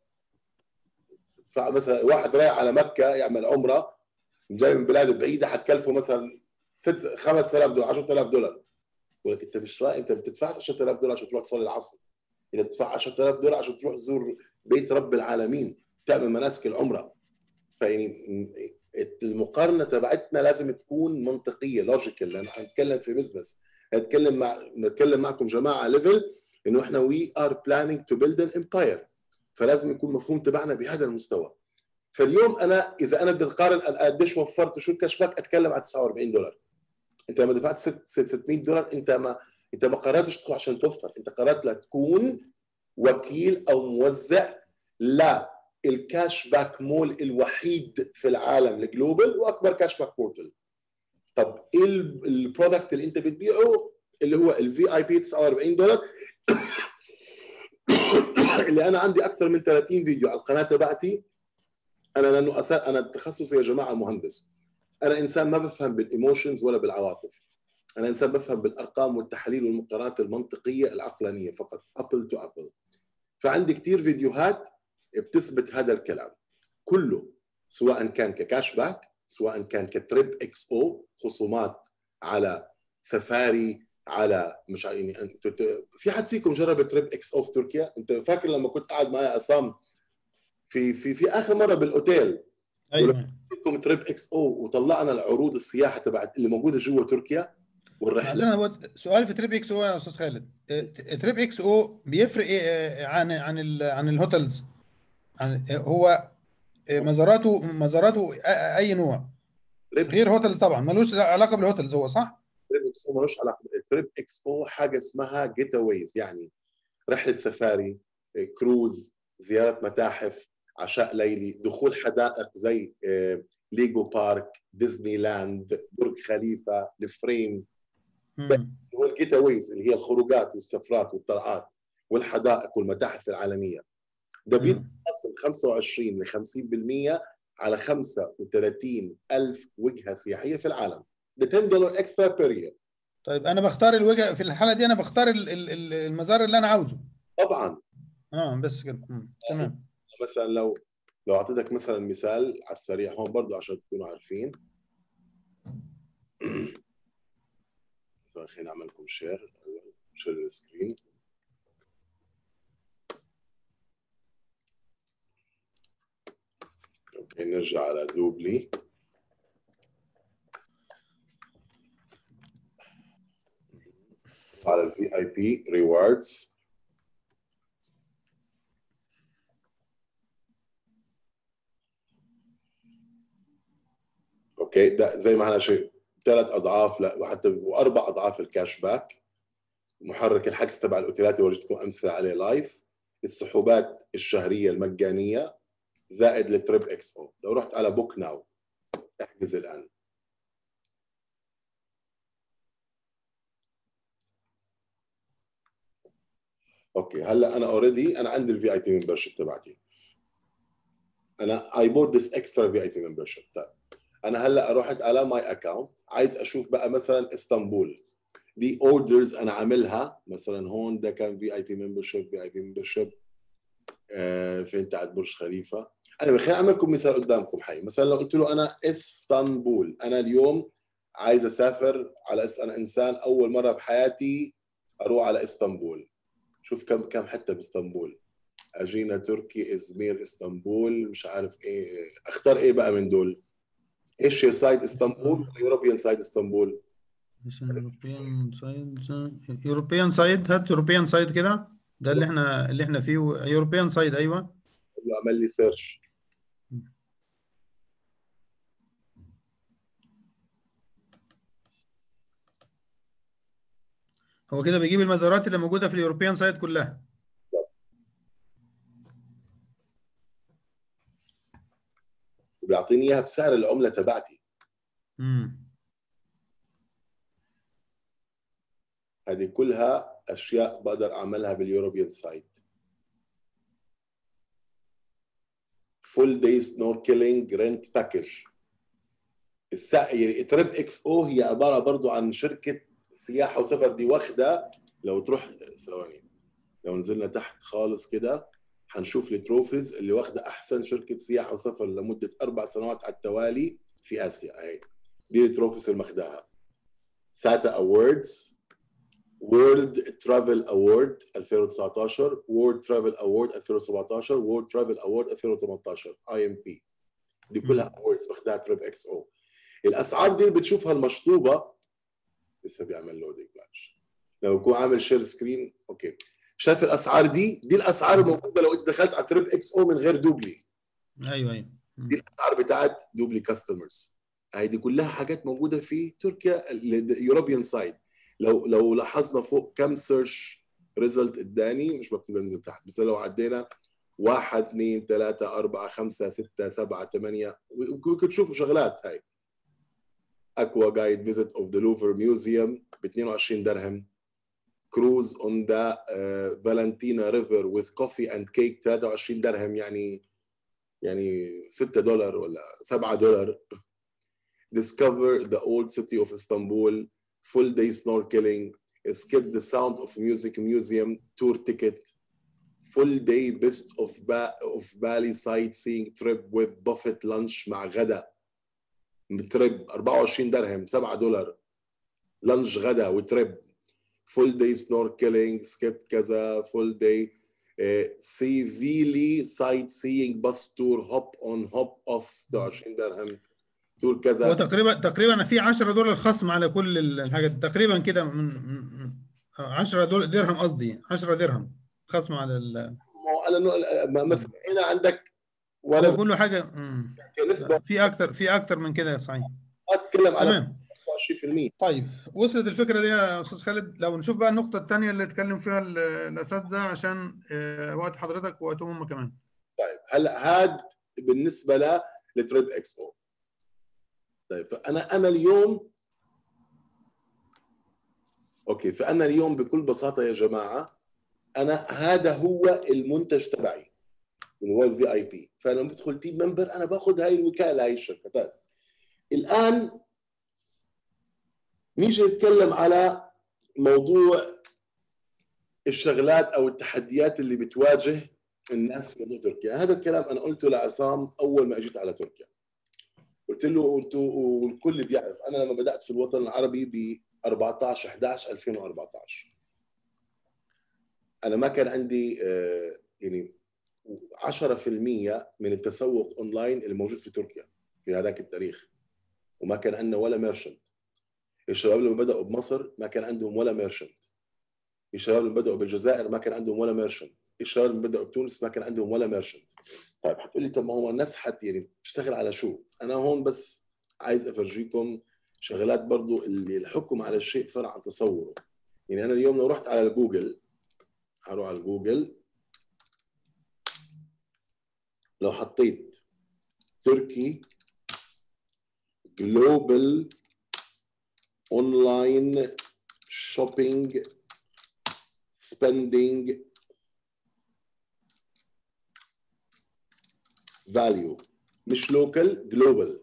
فمثلا واحد رايح على مكه يعمل عمره جاي من بلاد بعيده حتكلفه مثلا $5,000 $10,000. يقول لك انت مش رايح، انت ما بتدفعش $10,000 عشان تروح تصلي العصر، انت بتدفع $10,000 عشان تروح تزور بيت رب العالمين، تعمل مناسك العمره. فيعني المقارنه تبعتنا لازم تكون منطقيه لوجيكال، لان احنا هنتكلم في بزنس، نتكلم معكم جماعه ليفل انه احنا وي ار بلانينج تو بيلد ان امباير، فلازم يكون مفهوم تبعنا بهذا المستوى. فاليوم انا اذا انا بدي اقارن انا قديش وفرت شو الكاش باك، اتكلم عن $49. انت لما دفعت $600 انت ما قررتش تدخل عشان توفر، انت قررت لتكون وكيل او موزع للكاش باك مول الوحيد في العالم الجلوبال واكبر كاش باك بورتال. طب ايه البرودكت اللي انت بتبيعه اللي هو الفي اي بي $49 اللي انا عندي اكثر من 30 فيديو على القناه تبعتي. انا لانه انا تخصصي يا جماعه مهندس، انا انسان ما بفهم بالايموشنز ولا بالعواطف، انا انسان بفهم بالارقام والتحاليل والمقارنات المنطقيه العقلانيه فقط، ابل تو ابل. فعندي كثير فيديوهات بتثبت هذا الكلام كله، سواء كان ككاش باك، سواء كان كتريب اكس او، خصومات على سفاري، على مش يعني في حد فيكم جرب تريب اكس او في تركيا؟ انت فاكر لما كنت قاعد معي عصام في اخر مره بالاوتيل، ايوه لكم تريب اكس او وطلعنا العروض السياحه تبعت اللي موجوده جوا تركيا والرحله. عشان سؤال في تريب اكس او يا استاذ خالد، تريب اكس او بيفرق ايه عن الهوتels؟ هو مزاراته اي نوع غير هوتels طبعا، ملوش علاقه بالهوتels هو صح؟ تريب اكس او ملوش علاقه بالتريب اكس او، حاجه اسمها جيت اويز، يعني رحله سفاري، كروز، زياره متاحف، عشاء ليلي، دخول حدائق زي ليجو بارك، ديزني لاند، برج خليفه، الفريم. هو الجيت اويز اللي هي الخروجات والسفرات والطلعات والحدائق والمتاحف العالميه. ده بينقسم 25 ل 50% على 35,000 وجهه سياحيه في العالم. ده $10 اكسترا بير يير. طيب انا بختار الوجهه في الحاله دي، انا بختار المزار اللي انا عاوزه. طبعا. بس كده. تمام. مثلا لو اعطيتك مثلا مثال على السريع هون برضه عشان تكونوا عارفين. خليني اعمل لكم شير السكرين. اوكي نرجع على دوبلي. على الفي اي بي ريواردز. اوكي ده زي ما احنا شايف 3 اضعاف لا وحتى 4 اضعاف الكاش باك. محرك الحجز تبع الاوتيلات اللي ورجتكم امثله عليه لايف. السحوبات الشهريه المجانيه زائد التريب اكس او. لو رحت على بوك ناو احجز الان. اوكي هلا انا اوريدي انا عندي الفي اي بي ممبرشيب تبعتي. انا اي بوت ذس اكسترا في اي بي ممبرشيب. طيب انا هلا رحت على ماي اكونت عايز اشوف بقى مثلا اسطنبول دي اوردرز انا عاملها مثلا هون. ده كان في اي بي ممبرشيب فين تاعت برج خليفه. انا خليني اعمل لكم مثال قدامكم حي. مثلا لو قلت له انا اسطنبول انا اليوم عايز اسافر على انا انسان اول مره بحياتي اروح على اسطنبول. شوف كم حتى باسطنبول. اجينا تركي، ازمير، اسطنبول، مش عارف ايه. اختار ايه بقى من دول؟ ايش هي سايد اسطنبول ولا يوروبيان سايد اسطنبول؟ يوروبيان سايد. هات يوروبيان سايد كده. ده اللي احنا فيه يوروبيان سايد. ايوه عمل لي سيرش. هو كده بيجيب المزارات اللي موجوده في اليوروبيان سايد كلها. وبيعطيني اياها بسعر العمله تبعتي. هذه كلها اشياء بقدر اعملها باليوروبيان سايت. فول داي سنوركلينج رنت باكج. يعني تريب اكس او هي عباره برضو عن شركه سياحه وسفر. دي واخده لو تروح ثواني لو نزلنا تحت خالص كده حنشوف التروفيز اللي واخده احسن شركه سياحه وسفر لمده 4 سنوات على التوالي في اسيا. هي دي التروفيز اللي ماخذاها. ساتا اووردز، وورلد ترافل اوورد 2019، وورلد ترافل اوورد 2017، وورلد ترافل اوورد 2018 اي ام بي. دي كلها اووردز ماخذها تريب اكس او. الاسعار دي بتشوفها المشطوبه. لسه بيعمل لودينج معلش. لو يكون عامل شير سكرين اوكي. شايف الاسعار دي الاسعار الموجوده لو انت دخلت على تريب اكس او من غير دوبلي. ايوه دي الاسعار بتاعت دوبلي كاستمرز. هاي دي كلها حاجات موجوده في تركيا اليوروبيان سايد. لو لاحظنا فوق كم سيرش ريزلت اداني مش مكتوب ننزل تحت. بس لو عدينا 1 2 3 4 5 6 7 8 ممكن تشوفوا شغلات. هاي اكوا جايد فيزيت اوف ذا لوفر ميوزيوم ب 22 درهم. كروز اون ذا فالنتينا ريفر وذ كوفي اند كيك 23 درهم. يعني $6 ولا $7. Discover the old city of Istanbul. Full day snorkeling. Skip the sound of music museum tour ticket. Full day best of Bali sightseeing trip with buffet lunch مع غدا. تريب 24 درهم $7. لانش غدا وتريب. Full day snorkeling. skip كذا. Full day سيفيلي sightseeing bus tour hop on hop off 26 درهم. تقول كذا. هو تقريبا في $10 خصم على كل الحاجات تقريبا كده. من 10 درهم قصدي 10 درهم خصم على مثلا هنا عندك هو كله حاجه. نسبه في اكتر من كده. صحيح. اتكلم على تمام. 25%. طيب وصلت الفكره دي يا استاذ خالد. لو نشوف بقى النقطه الثانيه اللي اتكلم فيها الاساتذه عشان وقت حضرتك ووقتهم هم كمان. طيب هلا هاد بالنسبه لتريب اكس او. طيب فانا اليوم اوكي، فانا اليوم بكل بساطه يا جماعه انا هذا هو المنتج تبعي اللي هو الفي اي بي. فانا بدخل تيم ممبر انا باخذ هاي الوكاله، هاي الشركات. الان نيجي نتكلم على موضوع الشغلات او التحديات اللي بتواجه الناس في موضوع تركيا. هذا الكلام انا قلته لعصام اول ما اجيت على تركيا، قلت له انتوا والكل بيعرف انا لما بدات في الوطن العربي ب 14/11/2014 انا ما كان عندي يعني 10% من التسوق اونلاين اللي موجود في تركيا في هذاك التاريخ، وما كان عندنا ولا ميرشنت. الشباب لما بداوا بمصر ما كان عندهم ولا ميرشنت، الشباب اللي بدأوا بالجزائر ما كان عندهم ولا ميرشنت، الشباب اللي بدأوا بتونس ما كان عندهم ولا ميرشنت. طيب حتقول لي طب ما هو الناس يعني بتشتغل على شو؟ انا هون بس عايز افرجيكم شغلات برضو اللي الحكم على الشيء فرع عن تصوره. يعني انا اليوم لو رحت على جوجل، هروح على جوجل، لو حطيت تركي جلوبال اونلاين شوبينج spending value، مش لوكال، جلوبال.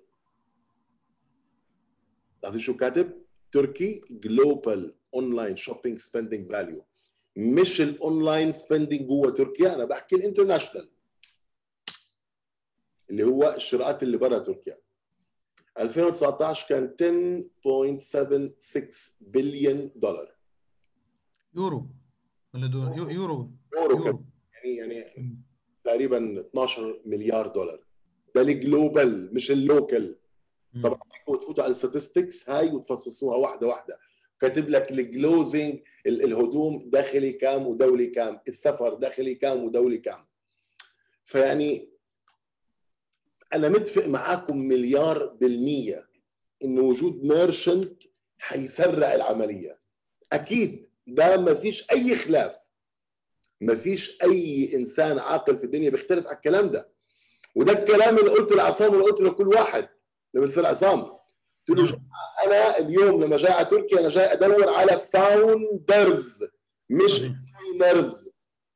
تعرفين شو كاتب؟ تركي جلوبال اونلاين شوبينج سبيندينج فاليو، مش الاونلاين سبيندينج جوه تركيا، انا بحكي الانترناشونال اللي هو الشراءات اللي برا تركيا. 2019 كان 10.76 بليون دولار. يورو ولا دولار؟ يورو. يورو يعني تقريبا 12 مليار دولار. ده الجلوبال مش اللوكال. طبعا تفوتوا على الستاتستكس هاي وتفصصوها واحده واحده، كاتب لك الجلوزنج الهدوم داخلي كام ودولي كام، السفر داخلي كام ودولي كام. فيعني انا متفق معاكم مليار بالمية ان وجود ميرشنت حيسرع العمليه، اكيد ده ما فيش اي خلاف، ما فيش اي انسان عاقل في الدنيا بيختلف على الكلام ده. وده الكلام اللي قلته لعصام واللي قلته لكل واحد لما يصير عصام، قلت له انا اليوم لما جاي على تركيا انا جاي ادور على فاوندرز مش اونرز.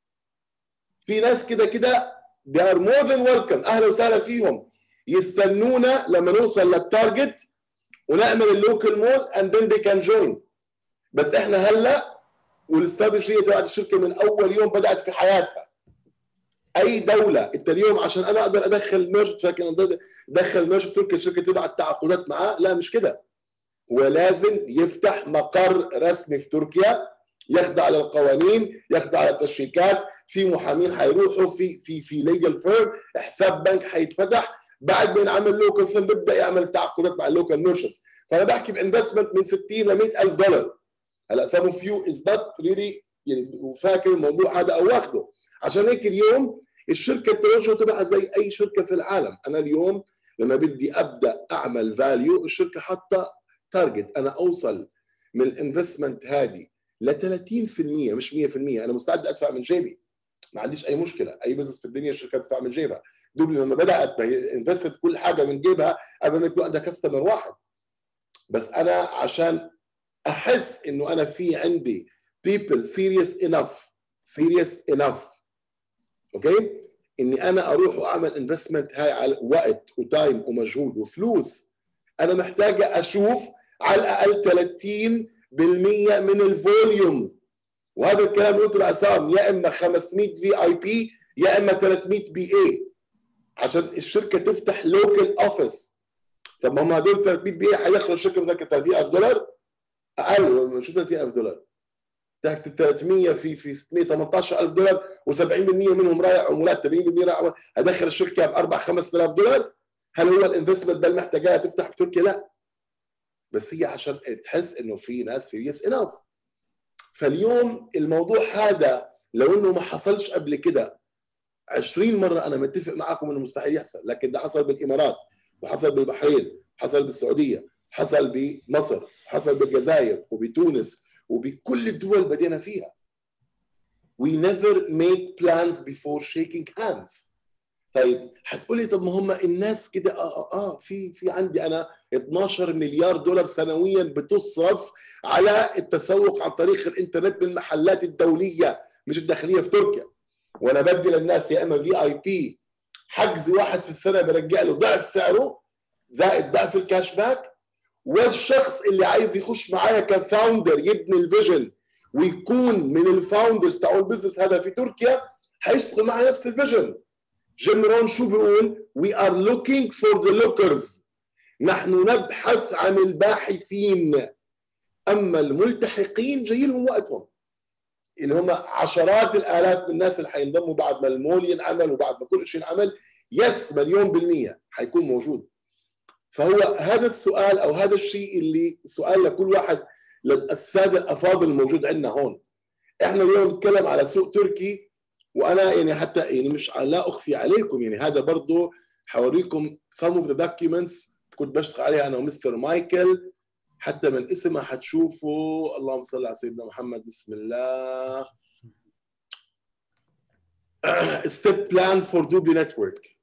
في ناس كده كده they are more than welcome، اهلا وسهلا فيهم، يستنونا لما نوصل للتارجت ونعمل اللوكال مول and then they can join. بس احنا هلا والاستراتيجيه تبعت الشركه من اول يوم بدات في حياتها. اي دوله انت اليوم عشان انا اقدر ادخل ميرشنت فاكر ادخل ميرشنت تركيا الشركه تبعت تعاقدات معاه، لا مش كده. هو لازم يفتح مقر رسمي في تركيا، يخضع للقوانين، يخضع للتشريكات، في محامين حيروحوا، في ليجل فيرم، حساب بنك حيتفتح، بعد ما ينعمل لوكال فيرم بيبدا يعمل تعاقدات مع اللوكال ميرشنتس. فانا بحكي بانفستمنت من 60 ل 100,000 دولار. هلا سام اوف يو از نوت ريلي يعني وفاكر الموضوع هذا او واخده. عشان هيك اليوم الشركه التوجه تبعها زي اي شركه في العالم. انا اليوم لما بدي ابدا اعمل فاليو، الشركه حاطه تارجت انا اوصل من الانفستمنت هذه ل 30% مش 100%. انا مستعد ادفع من جيبي، ما عنديش اي مشكله، اي بزنس في الدنيا الشركه تدفع من جيبها. دوبلي لما بدات انفستت كل حاجه من جيبها قبل ما يكون عندها كاستمر واحد. بس انا عشان احس انه انا في عندي people serious enough اوكي اني انا اروح واعمل انفستمنت هاي على وقت وتايم ومجهود وفلوس، انا محتاجه اشوف على الاقل 30% من الفوليوم. وهذا الكلام اللي قلته لعصام، يا اما 500 في اي بي يا اما 300 بي اي عشان الشركه تفتح لوكال اوفيس. طب ما هم هدول 300 بي اي حيدخلوا الشركه مثلا 30,000 دولار، اقل شو 30,000 دولار؟ تحت 300 في 618,000 دولار، و70% منهم رايح عمولات، 80% رايح هدخل الشركه ب 4-5,000 دولار. هل هو الانفستمنت ده اللي محتاجاها تفتح بتركيا؟ لا، بس هي عشان تحس انه في ناس سيريس انف. فاليوم الموضوع هذا لو انه ما حصلش قبل كده 20 مره انا متفق معاكم انه مستحيل يحصل، لكن ده حصل بالامارات وحصل بالبحرين، حصل بالسعوديه، حصل بمصر، حصل بالجزائر وبتونس وبكل الدول بدينا فيها. We never make plans before shaking hands. طيب هتقولي طب ما هم الناس كده في عندي انا 12 مليار دولار سنويا بتصرف على التسوق عن طريق الانترنت بالمحلات الدوليه مش الداخليه في تركيا، وانا بدي للناس يا اما VIP حجز واحد في السنه برجع له ضعف سعره زائد ضعف الكاش باك، والشخص اللي عايز يخش معايا كفاوندر يبني الفيجن ويكون من الفاوندرز تاع البزنس هذا في تركيا هيشتغل معي نفس الفيجن. جيم رون شو بيقول؟ We are looking for the lookers. نحن نبحث عن الباحثين، اما الملتحقين جاي لهم وقتهم اللي هم عشرات الالاف من الناس اللي حينضموا بعد ما المول ينعمل وبعد ما كل شيء ينعمل. يس مليون بالمية حيكون موجود. فهو هذا السؤال او هذا الشيء اللي سؤال لكل واحد للساده الافاضل الموجود عندنا هون. احنا اليوم نتكلم على سوق تركي، وانا يعني حتى يعني مش لا اخفي عليكم يعني هذا برضه حوريكم some of the documents كنت بشتغل عليها انا ومستر مايكل، حتى من اسمها حتشوفوا. اللهم صل على سيدنا محمد. بسم الله. step plan for Dubli network.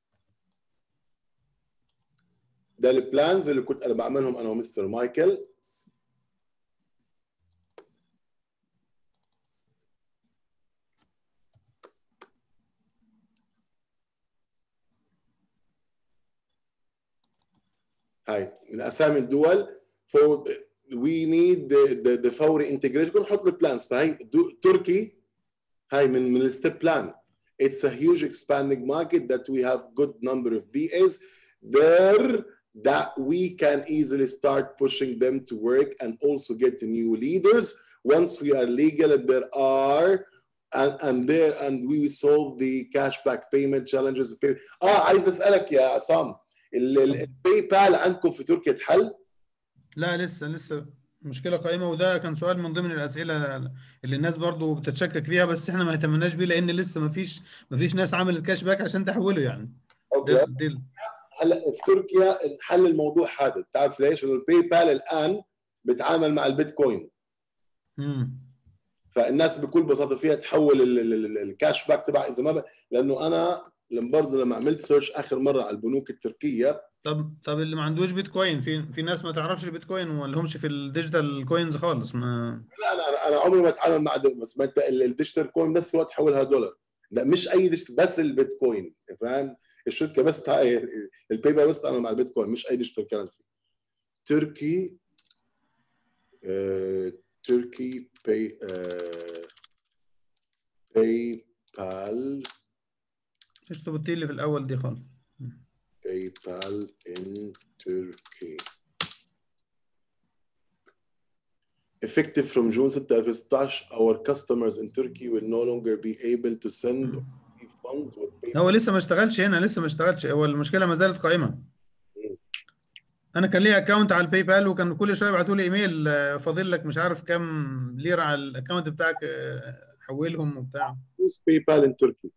ده البلانز اللي كنت انا بعملهم انا ومستر مايكل. هاي من اسامي الدول. we need the فوري انتجريشن. كنا نحط البلانز. فهي تركي هاي من الستيب بلان. It's a huge expanding market that we have good number of BAs there that we can easily start pushing them to work and also get new leaders once we are legal and there are and we solve the cashback payment challenges. عايز اسالك يا عصام، الباي بال عندكم في تركيا اتحل؟ لا لسه مشكله قائمه، وده كان سؤال من ضمن الاسئله اللي الناس برضو بتتشكك فيها، بس احنا ما اهتمناش بيه لان لسه ما فيش ناس عملت كاش باك عشان تحوله يعني. اوكي. هلا في تركيا حل الموضوع هذا. تعرف ليش؟ انه الباي بال الان بتعامل مع البيتكوين. فالناس بكل بساطه فيها تحول الكاش باك تبع اذا ما لانه انا برضه لما عملت سيرش اخر مره على البنوك التركيه. طب اللي ما عندوش بيتكوين، في ناس ما تعرفش البيتكوين وما لهمش في الديجيتال كوينز خالص. لا انا عمري ما اتعامل مع بس ما انت الديجيتال كوين نفس الوقت حولها دولار. لا مش اي ديجيتال، بس البيتكوين. فاهم؟ الشركه بس الباي بال بس تعمل مع البيتكوين مش اي ديجيتال كرنسي. تركي تركي باي بال. ايش تبطي لي في الاول دي خالص. PayPal in Turkey. Effective from June 6, 2016, our customers in Turkey will no longer be able to send or receive funds with PayPal. هو لسه ما اشتغلش هنا، لسه ما اشتغلش. هو المشكله ما زالت قائمه. انا كان لي اكونت على الباي بال، وكان كل شويه يبعتوا لي ايميل فاضل لك مش عارف كام ليره على الاكونت بتاعك حولهم وبتاع. Use PayPal in Turkey.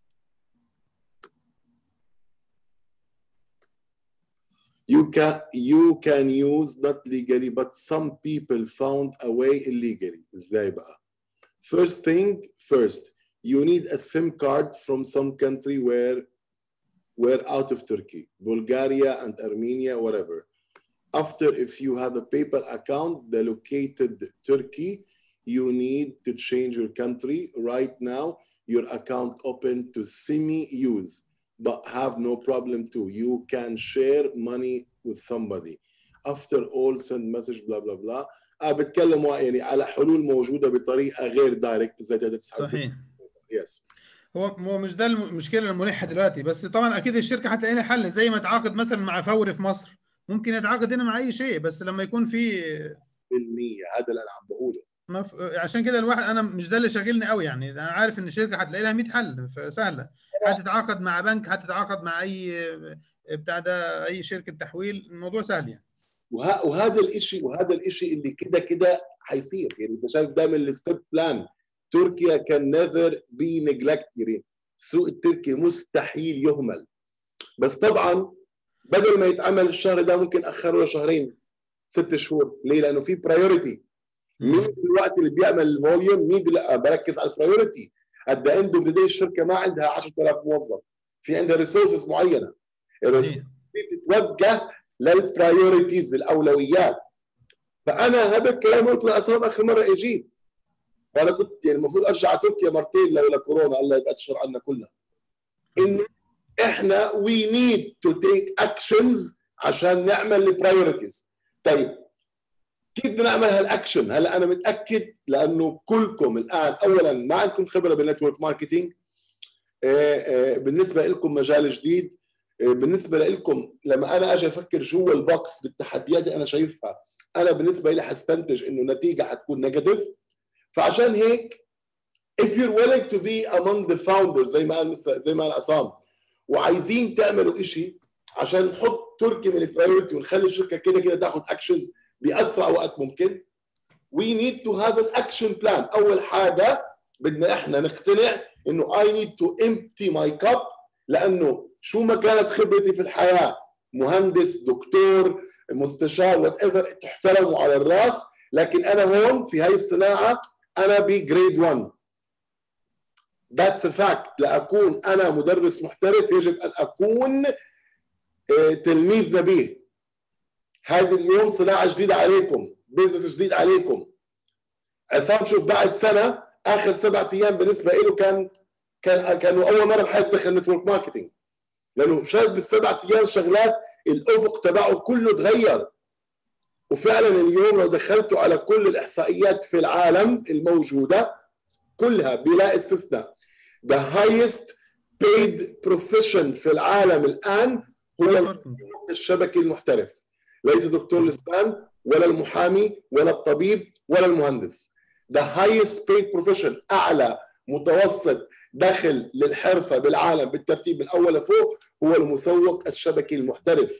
You can use not legally, but some people found a way illegally. ازاي بقى؟ First, you need a SIM card from some country where out of Turkey, Bulgaria and Armenia, whatever. After, if you have a PayPal account that located Turkey, you need to change your country. Right now, your account open to semi-use. But have no problem too. You can share money with somebody. After all, send message blah blah blah. بتكلموا يعني على حلول موجودة بطريقة غير دايركت ازاي تقدر تسحب. صحيح. يس. هو مش ده المشكلة الملحة دلوقتي، بس طبعا اكيد الشركة هتلاقي لها حل. زي ما تعاقد مثلا مع فوري في مصر، ممكن يتعاقد هنا مع اي شيء، بس لما يكون في 100%. هذا اللي انا عم بقوله. عشان كده الواحد، انا مش ده اللي شاغلني قوي يعني. انا عارف ان الشركه هتلاقي لها 100 حل، فسهله. هتتعاقد مع بنك، هتتعاقد مع اي بتاع ده، اي شركه تحويل، الموضوع سهل يعني. وهذا الشيء اللي كده حيصير. يعني انت شايف دائما الستيب بلان. تركيا كان نيفر بي نيجلكت. يعني السوق التركي مستحيل يهمل. بس طبعا بدل ما يتعمل الشهر ده ممكن اخره شهرين 6 شهور. ليه؟ لانه في برايورتي. مين الوقت اللي بيعمل الفوليوم؟ مين اللي بركز على البرايورتي؟ at the end of the day الشركه ما عندها 10,000 موظف، في عندها ريسورسز معينه، الريسورسز دي بتتوجه للبرايورتيز، الاولويات. فانا هذا الكلام قلت له اخر مره اجيت، وانا كنت يعني المفروض ارجع على تركيا مرتين لولا كورونا، الله يبقى تشر عنا كلها. انه احنا we need to take actions عشان نعمل البرايورتيز. طيب كيف بدنا نعمل هالاكشن؟ هلا انا متاكد لانه كلكم الان اولا ما عندكم خبره بالنتورك ماركتينج، بالنسبه لكم مجال جديد، بالنسبه لكم لما انا اجي افكر جوا البوكس بالتحديات اللي انا شايفها، انا بالنسبه لي حستنتج انه النتيجه حتكون نيجاتيف. فعشان هيك if you're willing to be among the founders زي ما قال عصام، وعايزين تعملوا شيء عشان نحط تركيا من البرايورتي ونخلي الشركه كده كده تاخذ اكشنز باسرع وقت ممكن. we need to have an action plan. اول حاجه بدنا احنا نقتنع انه I need to empty my cup، لانه شو ما كانت خبرتي في الحياه، مهندس، دكتور، مستشار، وات ايفر، تحترموا على الراس، لكن انا هون في هاي الصناعه انا بجريد 1. That's a fact. لأكون أنا مدرس محترف يجب أن أكون تلميذ نبيه. هذا اليوم صناعة جديدة عليكم، بيزنس جديد عليكم. عصام شوف بعد سنة، آخر 7 أيام بالنسبة له كانوا أول مرة بحياته دخل نتورك ماركتينج، لأنه شاف بال7 أيام شغلات الأفق تبعه كله تغير. وفعلا اليوم لو دخلتوا على كل الإحصائيات في العالم الموجودة كلها بلا استثناء، the highest paid profession في العالم الآن هو الشبكي المحترف، ليس دكتور الأسنان ولا المحامي ولا الطبيب ولا المهندس. the highest paid profession، أعلى متوسط دخل للحرفة بالعالم بالترتيب من أول لفوق هو المسوق الشبكي المحترف.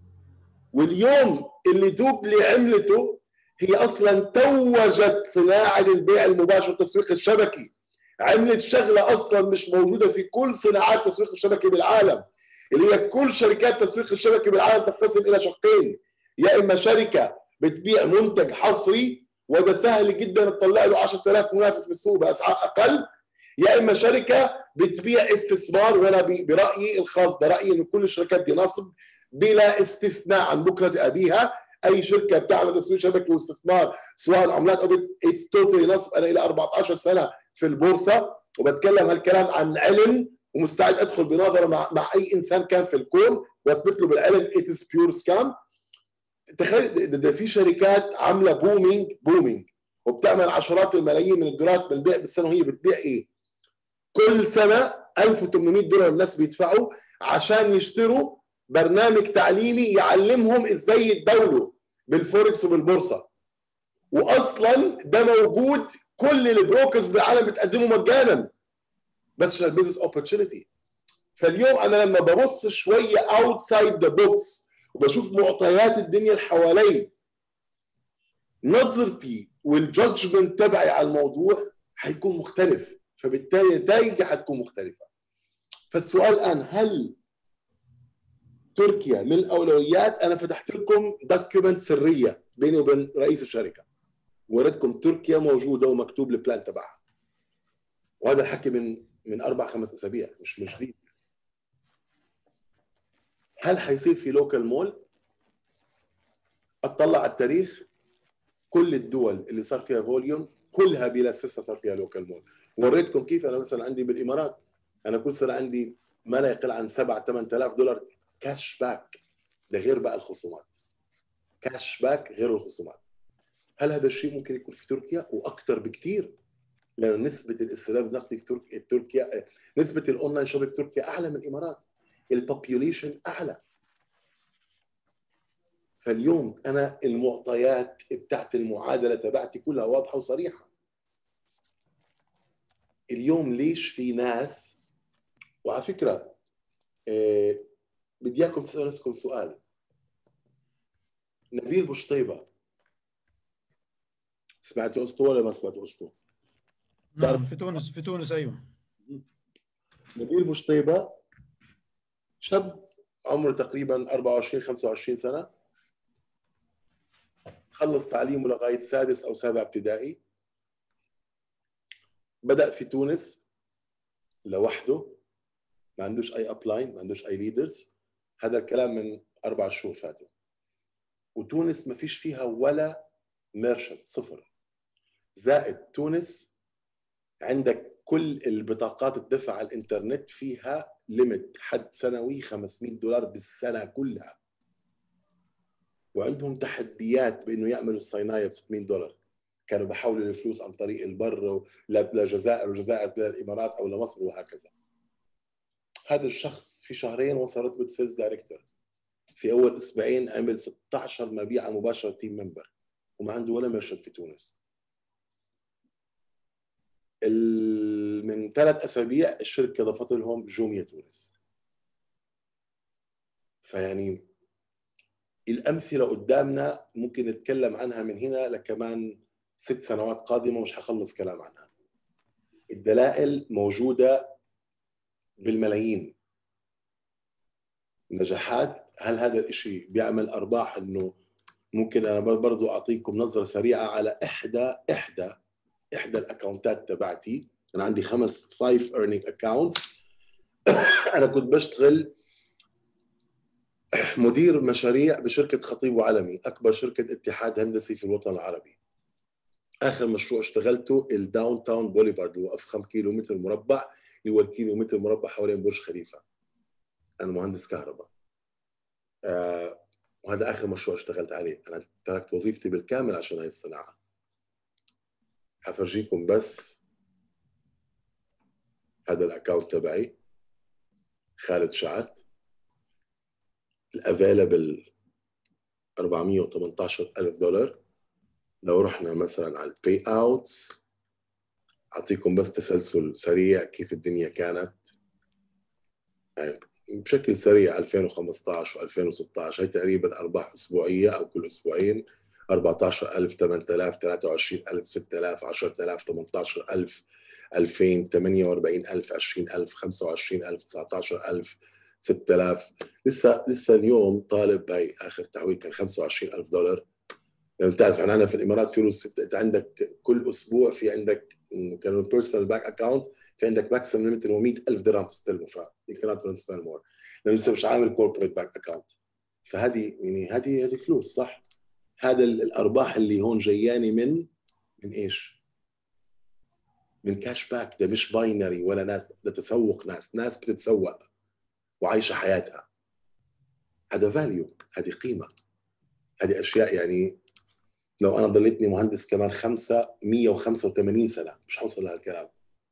واليوم اللي دوبلي عملته هي أصلا توجت صناعة البيع المباشر والتسويق الشبكي، عملت شغلة أصلا مش موجودة في كل صناعات التسويق الشبكي بالعالم، اللي هي كل شركات التسويق الشبكي بالعالم تنقسم إلى شقين، يا إما شركة بتبيع منتج حصري وده سهل جدا تطلع له 10,000 منافس بالسوق بأسعار أقل، يا إما شركة بتبيع استثمار. وأنا برأيي الخاص، ده رأيي إنه كل الشركات دي نصب بلا استثناء عن بكرة أبيها. أي شركة بتعمل تسويق شبكي واستثمار سواء عملات أو اتس توتالي نصب. أنا إلى 14 سنة في البورصة وبتكلم هالكلام عن علم، ومستعد أدخل بنظرة مع أي إنسان كان في الكون وأثبت له بالعلم اتس بيور سكام. تخيل ده في شركات عاملة بومينج وبتعمل عشرات الملايين من الدولارات بالبيع بالسنة، وهي بتبيع إيه؟ كل سنة $1800 الناس بيدفعوا عشان يشتروا برنامج تعليمي يعلمهم ازاي يتداولوا بالفوركس وبالبورصه، واصلا ده موجود، كل البروكرز بالعالم بتقدمه مجانا بس عشان البيزنس اوبورتيونيتي. فاليوم انا لما ببص شويه اوتسايد ذا بوكس وبشوف معطيات الدنيا اللي حوالي، نظرتي والجادجمنت تبعي على الموضوع حيكون مختلف، فبالتالي النتائج حتكون مختلفه. فالسؤال الان، هل تركيا من الاولويات؟ انا فتحت لكم دوكيومنت سريه بيني وبين رئيس الشركه، وريتكم تركيا موجوده ومكتوب البلان تبعها، وهذا الحكي من 4-5 اسابيع، مش جديد. هل حيصير في لوكال مول؟ اطلع على التاريخ، كل الدول اللي صار فيها فوليوم كلها بلا استثناء صار فيها لوكال مول. وريتكم كيف انا مثلا عندي بالامارات، انا كل سنه عندي ما لا يقل عن $7,000-8,000 كاش باك، ده غير بقى الخصومات. كاش باك غير الخصومات. هل هذا الشيء ممكن يكون في تركيا؟ واكثر بكثير، لأن نسبة الاستلام النقدي في تركيا، نسبة الاونلاين شوبينج في تركيا اعلى من الامارات، البوبيوليشن اعلى. فاليوم انا المعطيات بتاعت المعادله تبعتي كلها واضحه وصريحه. اليوم ليش في ناس، وعلى فكره بدي اياكم تسالوا نفسكم سؤال، نبيل بوشطيبه سمعتوا قصته ولا ما سمعتوا قصته؟ نعم، في تونس ايوه. نبيل بوشطيبه شاب عمره تقريبا 24-25 سنه، خلص تعليمه لغايه 6 أو 7 ابتدائي، بدأ في تونس لوحده ما عندوش اي ابلاين، ما عندوش اي ليدرز. هذا الكلام من 4 شهور فاتوا. وتونس ما فيش فيها ولا ميرشنت، صفر. زائد تونس عندك كل البطاقات الدفع على الانترنت فيها ليميت حد سنوي $500 بالسنه كلها. وعندهم تحديات بانه يعملوا الصينايه ب $600. كانوا بحولوا الفلوس عن طريق البر للجزائر، والجزائر للامارات او لمصر وهكذا. هذا الشخص في شهرين وصل رتبه سيلز دايركتور. في اول اسبوعين عمل 16 مبيعه مباشره تيم ممبر، وما عنده ولا مرشد في تونس. من 3 أسابيع الشركه ضافت لهم جوميا تونس. فيعني الامثله قدامنا ممكن نتكلم عنها من هنا لكمان 6 سنوات قادمه، مش هخلص كلام عنها. الدلائل موجوده بالملايين. نجاحات. هل هذا الشيء بيعمل ارباح؟ انه ممكن انا برضو اعطيكم نظره سريعه على احدى الاكونتات تبعتي. انا عندي 5 earning accounts. انا كنت بشتغل مدير مشاريع بشركه خطيب وعلمي، اكبر شركه اتحاد هندسي في الوطن العربي. اخر مشروع اشتغلته الداون تاون بوليفارد، اللي هو افخم كيلومتر مربع، اللي هو الكيلومتر مربع حوالين برج خليفه. انا مهندس كهرباء. وهذا اخر مشروع اشتغلت عليه. انا تركت وظيفتي بالكامل عشان هاي الصناعه. حفرجيكم بس هذا الاكونت تبعي، خالد شعت. الافيلبل $418,000. لو رحنا مثلا على البي اوتس، اعطيكم بس تسلسل سريع كيف الدنيا كانت يعني بشكل سريع. 2015 و2016 هي تقريبا ارباح اسبوعيه او كل اسبوعين. 14,000 8,000 23,000 6,000 10,000 18,000 2000 48,000 20,000 25,000 19,000 6,000. لسه اليوم طالب، هاي اخر تعويض كان $25,000. لأنه بتعرف عندنا في الامارات فلوس، انت عندك كل اسبوع في عندك كانوا بيرسونال باك اكاونت، في عندك ماكسيمم ليميت اللي هو $100,000 تستلمه، ف you cannot transfer more لانه لسه مش عامل كوربريت باك اكاونت. فهذه يعني هذه فلوس صح. هذا الارباح اللي هون جياني من ايش؟ من كاش باك. ده مش باينري ولا ناس، ده تسوق. ناس بتتسوق وعايشه حياتها. هذا فاليو، هذه قيمه، هذه اشياء. يعني لو انا ضليتني مهندس كمان 185 سنه مش حوصل لهالكلام.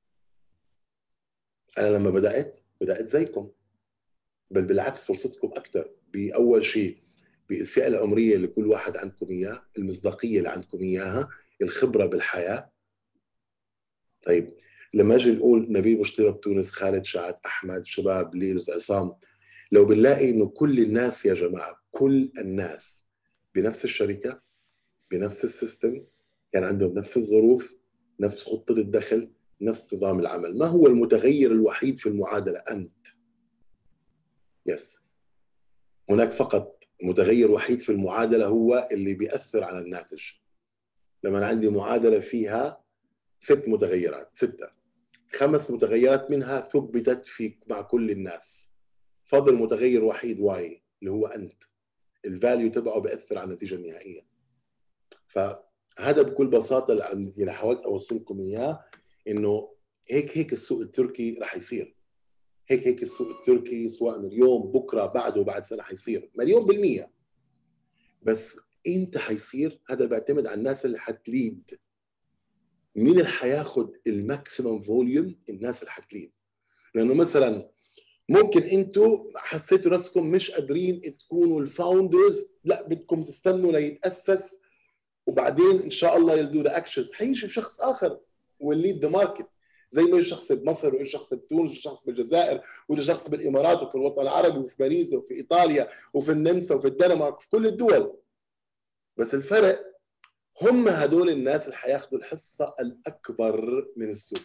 انا لما بدات زيكم، بل بالعكس فرصتكم اكثر. باول شيء بالفئه العمريه اللي كل واحد عندكم اياه، المصداقيه اللي عندكم اياها، الخبره بالحياه. طيب لما اجي نقول نبيل مشتري بتونس، خالد شعت، احمد، شباب، ليدرز، عصام، لو بنلاقي انه كل الناس يا جماعه، كل الناس بنفس الشركه، بنفس السيستم، كان عندهم نفس الظروف، نفس خطة الدخل، نفس نظام العمل. ما هو المتغير الوحيد في المعادلة؟ أنت. يس. هناك فقط متغير وحيد في المعادلة هو اللي بيأثر على الناتج. لما أنا عندي معادلة فيها 6 متغيرات، 6 5 متغيرات منها ثبتت مع كل الناس، فضل متغير وحيد واي اللي هو أنت. الفاليو تبعه بيأثر على النتيجة النهائية. فهذا بكل بساطه اللي حاولت اوصلكم اياه، انه هيك السوق التركي راح يصير. هيك السوق التركي سواء اليوم بكره بعده بعد سنه حيصير مليون بالمية. بس امتى حيصير؟ هذا بيعتمد على الناس اللي حتليد. مين اللي حياخد الماكسيمم فوليوم؟ الناس اللي حتليد. لانه مثلا ممكن انتم حسيتوا نفسكم مش قادرين تكونوا الفاوندرز، لا بدكم تستنوا ليتاسس وبعدين ان شاء الله يلدو ذا اكشنز. حيجي بشخص اخر والليد ذا ماركت، زي ما شخص بمصر وإيه شخص بتونس وشخص بالجزائر وده شخص بالامارات وفي الوطن العربي وفي باريس وفي ايطاليا وفي النمسا وفي الدنمارك وفي كل الدول. بس الفرق هم هدول الناس اللي حياخذوا الحصه الاكبر من السوق،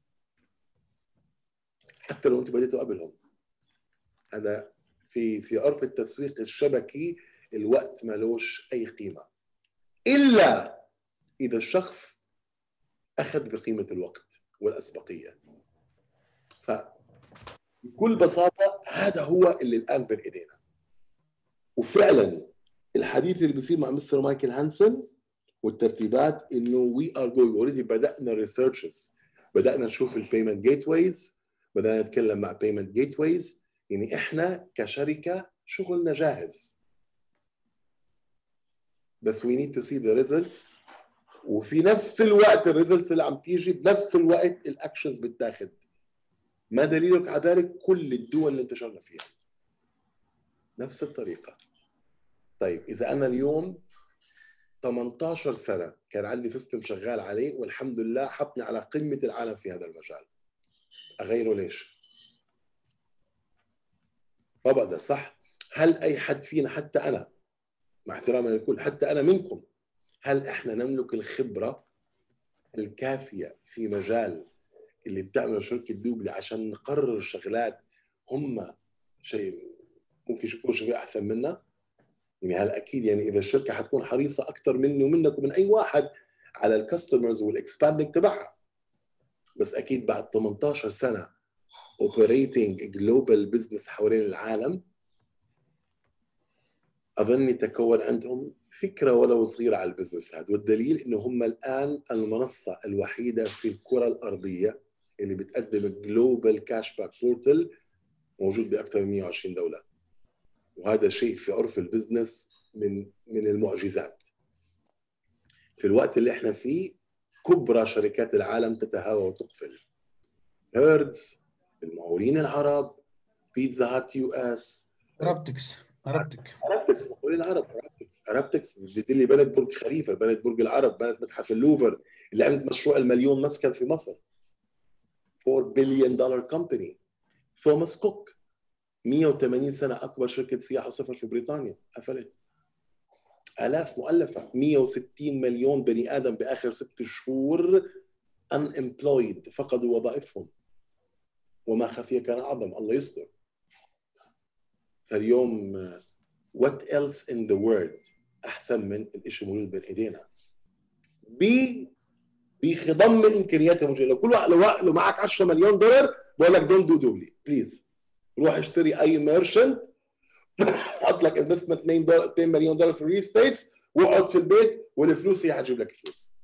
حتى لو انتم بديتوا قبلهم. هذا في عرف التسويق الشبكي الوقت مالوش اي قيمه الا اذا الشخص اخذ بقيمه الوقت والاسبقيه. ف بكل بساطه هذا هو اللي الان بين ايدينا. وفعلا الحديث اللي بيصير مع مستر مايكل هانسون والترتيبات انه وي ار جوينج اوريدي، بدانا ريسيرشز، بدانا نشوف البيمنت جيت ويز، بدانا نتكلم مع بيمنت جيت ويز. يعني احنا كشركه شغلنا جاهز، بس we need to see the results. وفي نفس الوقت الريزلتس اللي عم تيجي بنفس الوقت الاكشنز بتاخد. ما دليلك على ذلك؟ كل الدول اللي انتشرنا فيها نفس الطريقه. طيب اذا انا اليوم 18 سنه كان عندي سيستم شغال عليه والحمد لله حطني على قمه العالم في هذا المجال، اغيره ليش؟ ما بقدر، صح؟ هل اي حد فينا، حتى انا مع احترامي للكل، حتى انا منكم، هل احنا نملك الخبره الكافيه في مجال اللي بتعمل شركه دوبلي عشان نقرر شغلات هم شيء ممكن يكون شيء احسن منا؟ يعني هل اكيد يعني اذا الشركه حتكون حريصه اكثر مني ومنك ومن اي واحد على الكاستمرز والاكسباندنج تبعها، بس اكيد بعد 18 سنه اوبريتنج جلوبال بزنس حوالين العالم اظن تكون عندهم فكره ولو صغيره على البزنس هذا. والدليل انه هم الان المنصه الوحيده في الكره الارضيه اللي بتقدم جلوبال كاش باك بورتل، موجود باكثر من 120 دوله. وهذا شيء في عرف البزنس من المعجزات. في الوقت اللي احنا فيه كبرى شركات العالم تتهاوى وتقفل. هيردز، المقاولين العرب، بيتزا هات يو اس، ارابتكس المقاولين العرب، ارابتكس دي اللي بنت برج خليفه، بنت برج العرب، بنت متحف اللوفر، اللي عملت مشروع المليون مسكن في مصر. 4 بليون دولار كومباني. توماس كوك 180 سنه اكبر شركه سياحه وسفر في بريطانيا قفلت. آلاف مؤلفة، 160 مليون بني آدم بآخر 6 شهور unemployed، فقدوا وظائفهم. وما خفي كان أعظم، الله يستر. فاليوم what else in the world أحسن من الإشي موجود بين إيدينا بخضم الإمكانيات الموجودة. لو كل واحد لو معك 10 مليون دولار بقول لك don't do دوبلي بليز، روح اشتري أي ميرشنت، حط لك انفستمنت 2 مليون دولار في الريل ستيتس واقعد في البيت والفلوس هي حتجيب لك فلوس.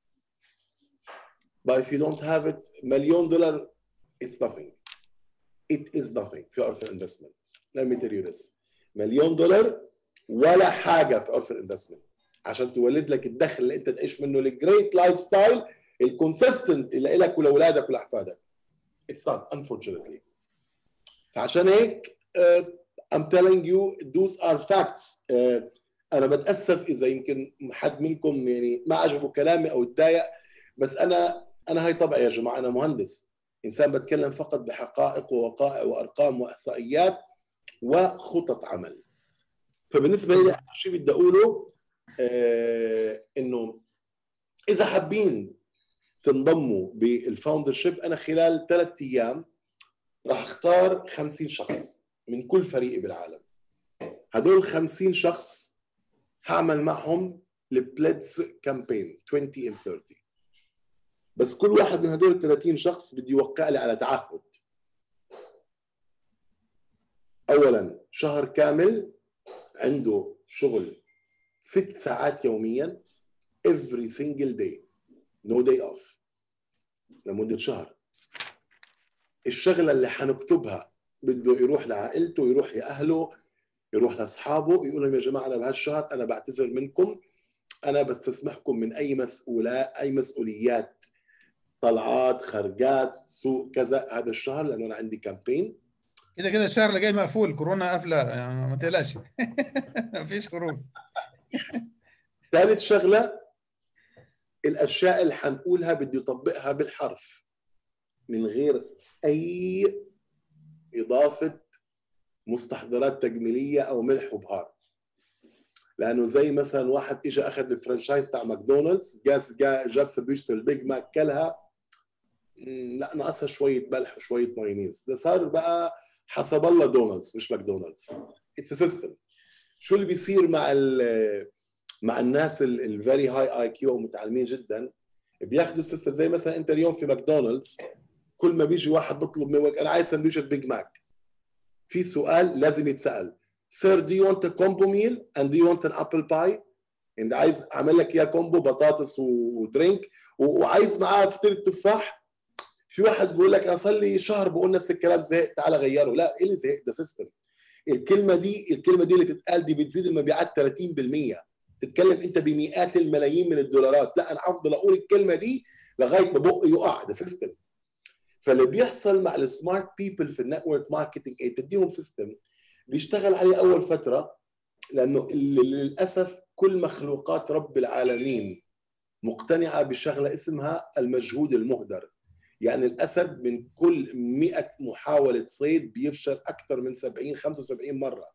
But if you don't have it, مليون دولار it's nothing. It is nothing في عرف الانفستمنت. Let me tell you this. مليون دولار ولا حاجة في عرف الانفستمنت عشان تولد لك الدخل اللي انت تعيش منه الجريت لايف ستايل الكونسيستنت اللي لك ولأولادك ولأحفادك. It's not unfortunately. فعشان هيك I'm telling you those are facts. أنا بتأسف إذا يمكن حد منكم يعني ما عجبه كلامي أو اتضايق، بس أنا هاي طبعي يا جماعة. أنا مهندس، إنسان بتكلم فقط بحقائق ووقائع وأرقام وإحصائيات وخطط عمل. فبالنسبة لي شيء بدي أقوله إنه إذا حابين تنضموا بالفاوندر شيب، أنا خلال 3 أيام راح أختار 50 شخص من كل فريق بالعالم. هدول 50 شخص هعمل معهم البليتز كامبين 20 and 30. بس كل واحد من هدول 30 شخص بدي يوقع لي على تعهد. اولا شهر كامل عنده شغل 6 ساعات يوميا every single day no day off لمدة شهر. الشغلة اللي حنكتبها بده يروح لعائلته، يروح لأهله، يروح لاصحابه، يقول لهم يا جماعه انا بهالشهر انا بعتذر منكم، انا بستسمحكم من اي مسؤوليات، طلعات، خرجات، سوق كذا هذا الشهر، لانه انا عندي كامبين. كده الشهر اللي جاي مقفول، كورونا قافله يعني، ما تقلقش. مفيش خروج. ثالث شغله، الاشياء اللي حنقولها بدي اطبقها بالحرف من غير اي اضافه مستحضرات تجميليه او ملح وبهار. لانه زي مثلا واحد اجى اخذ الفرنشايز تاع ماكدونالدز، جاب سندويشة البيج ماك كلها، لا ناقصها شويه ملح وشويه مايونيز. ده صار بقى حسب الله دونالدز مش ماكدونالدز. اتس سيستم. شو اللي بيصير مع الناس الفيري هاي اي كيو متعلمين جدا؟ بياخذوا السيستم. زي مثلا انت اليوم في ماكدونالدز كل ما بيجي واحد بطلب منك انا عايز سندويشة بيج ماك، في سؤال لازم يتسأل: Sir, do you want a combo meal and do you want an apple pie؟ انت عايز اعمل لك اياه كومبو بطاطس ودرينك وعايز معاه فطير تفاح؟ في واحد بيقول لك انا صار لي شهر بقول نفس الكلام، زهقت، تعال غيره. لا، ايه اللي زهقت؟ ده سيستم. الكلمه دي اللي تتقال دي بتزيد المبيعات 30%. تتكلم انت بمئات الملايين من الدولارات، لا انا هفضل اقول الكلمه دي لغايه ما بقي يقع. ده سيستم. فاللي بيحصل مع السمارت بيبل في النتورك ماركتنج ايه؟ تديهم سيستم بيشتغل عليه اول فتره، لانه للاسف كل مخلوقات رب العالمين مقتنعه بشغله اسمها المجهود المهدر. يعني الاسد من كل 100 محاوله صيد بيفشل اكثر من 70 75 مره،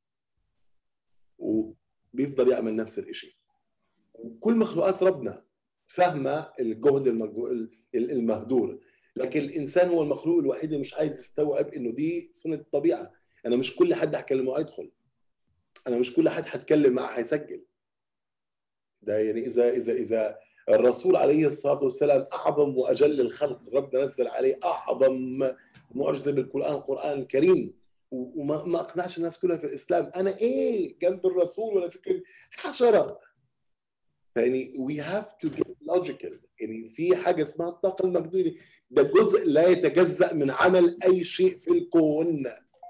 وبيفضل يعمل نفس الشيء. كل مخلوقات ربنا فاهمه الجهد المهدور، لكن الانسان هو المخلوق الوحيد اللي مش عايز يستوعب انه دي سنه الطبيعه. انا مش كل حد هكلمه هيدخل، انا مش كل حد هتكلم معه هيسجل. ده يعني اذا الرسول عليه الصلاه والسلام اعظم واجل الخلق، ربنا نزل عليه اعظم معجزه بالقران، القران الكريم، وما اقنعش الناس كلها في الاسلام. انا ايه جنب الرسول ولا فكر حشره؟ يعني we have to get logical. يعني في حاجه اسمها الطاقه المجدوده، ده جزء لا يتجزأ من عمل اي شيء في الكون.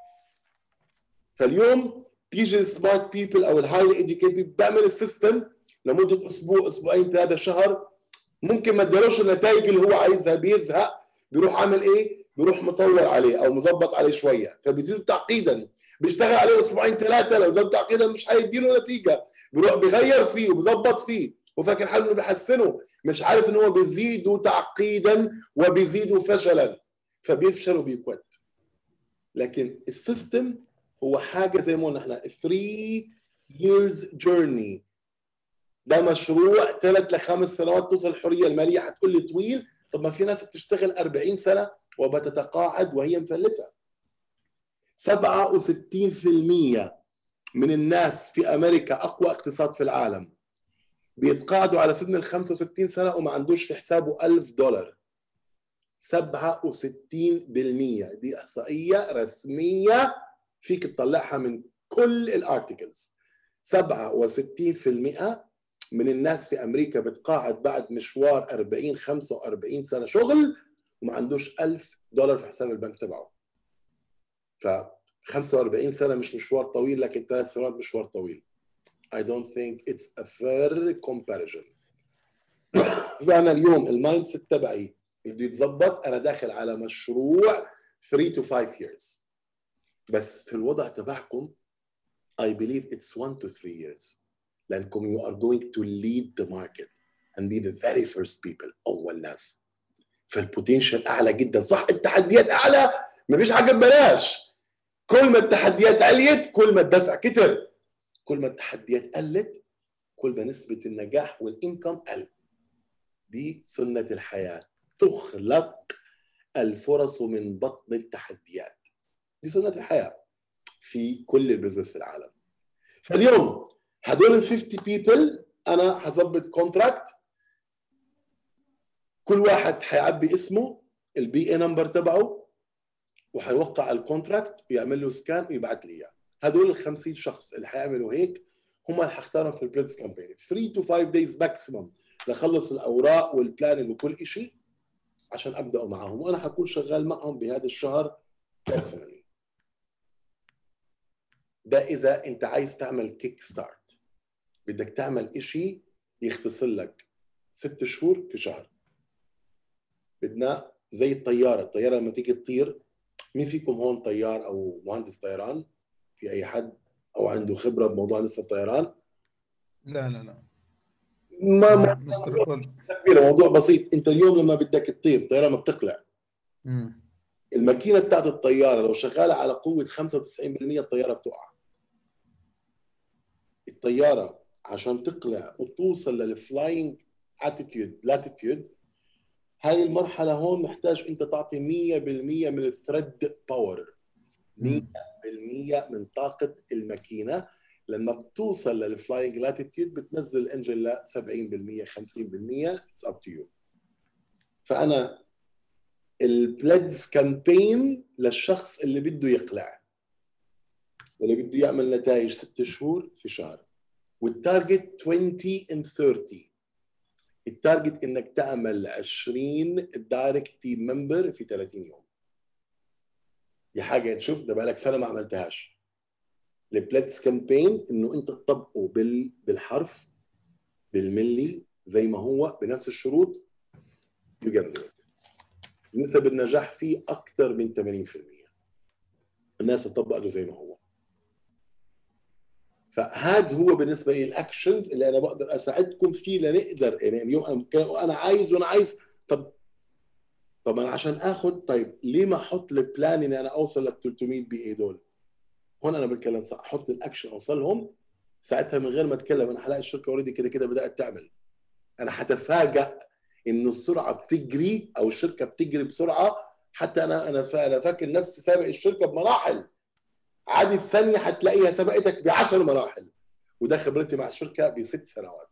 فاليوم تيجي السمارت بيبل او الهايلي اديوكيتد بيعمل السيستم لمده اسبوع، اسبوعين، 3 شهر، ممكن ما ادالوش النتائج اللي هو عايزها، بيزهق، بيروح عامل ايه؟ بيروح مطور عليه او مظبط عليه شويه، فبيزيد تعقيدا. بيشتغل عليه اسبوعين 3، لو زاد تعقيدا مش هيديله نتيجه، بيروح بيغير فيه وبيظبط فيه وفاكر حاله انه بيحسنه، مش عارف ان هو بيزيده تعقيدا وبيزيده فشلا، فبيفشل وبيكوت. لكن السيستم هو حاجه زي ما قلنا احنا 3 years journey. ده مشروع 3 ل5 سنوات توصل الحريه الماليه. هتقول لي طويل، طب ما في ناس بتشتغل 40 سنه وبتتقاعد وهي مفلسه. 67% من الناس في امريكا، اقوى اقتصاد في العالم، بيتقاعدوا على سن ال 65 سنه وما عندوش في حسابه $1000. 67%، دي احصائيه رسميه فيك تطلعها من كل الارتكلز. 67% من الناس في امريكا بتقاعد بعد مشوار 40 45 سنه شغل وما عندوش $1000 في حساب البنك تبعه. ف 45 سنه مش مشوار طويل، لكن 3 سنوات مشوار طويل. I don't think it's a fair comparison. فانا اليوم المايند سيت تبعي بده يتظبط، انا داخل على مشروع 3 to 5 years. بس في الوضع تبعكم I believe it's 1 to 3 years، لأنكم you are going to lead the market and be the very first people، أول ناس. فالبوتنشال أعلى جدا. صح التحديات أعلى، مفيش حاجة ببلاش. كل ما التحديات عليت كل ما الدفع كتر، كل ما التحديات قلت كل ما نسبة النجاح والإنكم قل. دي سنة الحياة، تخلق الفرص من بطن التحديات. دي سنة الحياة في كل البزنس في العالم. فاليوم هدول ال 50 بيبل انا هظبط كونتراكت، كل واحد هيعبي اسمه، البي اي نمبر تبعه، وهيوقع الكونتراكت ويعمل له سكان ويبعث لي اياه. هدول ال 50 شخص اللي هيعملوا هيك هم اللي هختارهم في البريدز كامبين. 3 to 5 days ماكسيمم لخلص الاوراق والبلاننج وكل شيء عشان ابدا معهم، وانا هكون شغال معهم بهذا الشهر بيرسونالي. ده اذا انت عايز تعمل كيك ستارت، بدك تعمل شيء يختصر لك 6 شهور في شهر. بدنا زي الطياره لما تيجي تطير، مين فيكم هون طيار او مهندس طيران؟ في اي حد او عنده خبره بموضوع لسه الطيران؟ لا لا لا، ما مستر كل. موضوع بسيط. انت اليوم لما بدك تطير الطياره ما بتقلع، الماكينه بتاعت الطياره لو شغاله على قوه 95% الطياره بتقع. الطياره عشان تقلع وتوصل للفلاينج اتيتيود لاتيتيود، هاي المرحله هون محتاج انت تعطي 100% من الثريد باور، 100% من طاقه الماكينه. لما بتوصل للفلاينج لاتيتيود بتنزل الانجن ل 70% 50%، اتس اب تو يو. فانا البليدز كامبين للشخص اللي بده يقلع، واللي بده يعمل نتائج 6 شهور في شهر، والتارجت 20 and 30. التارجت انك تعمل 20 دايركت تيم ممبر في 30 يوم. دي حاجه تشوف ده بقالك سنه ما عملتهاش. البليدز كامبين انه انت تطبقه بالحرف بالملي زي ما هو بنفس الشروط. you can do it. نسب النجاح فيه اكثر من 80%. الناس تطبقه زي ما هو. فهذا هو بالنسبه لي الاكشنز اللي انا بقدر اساعدكم فيه لنقدر يعني اليوم انا عايز طب انا عشان اخذ، طيب ليه ما احط البلان اني انا اوصل لل 300 بي اي دول؟ هون انا بتكلم صح، احط الاكشن اوصلهم. ساعتها من غير ما اتكلم انا حلاقي الشركه اوريدي كده بدات تعمل. انا حتفاجئ انه السرعه بتجري او الشركه بتجري بسرعه. حتى انا فاكر نفسي سابق الشركه بمراحل. عادي في ثانيه حتلاقيها سبقتك ب10 مراحل. وده خبرتي مع الشركه ب6 سنوات.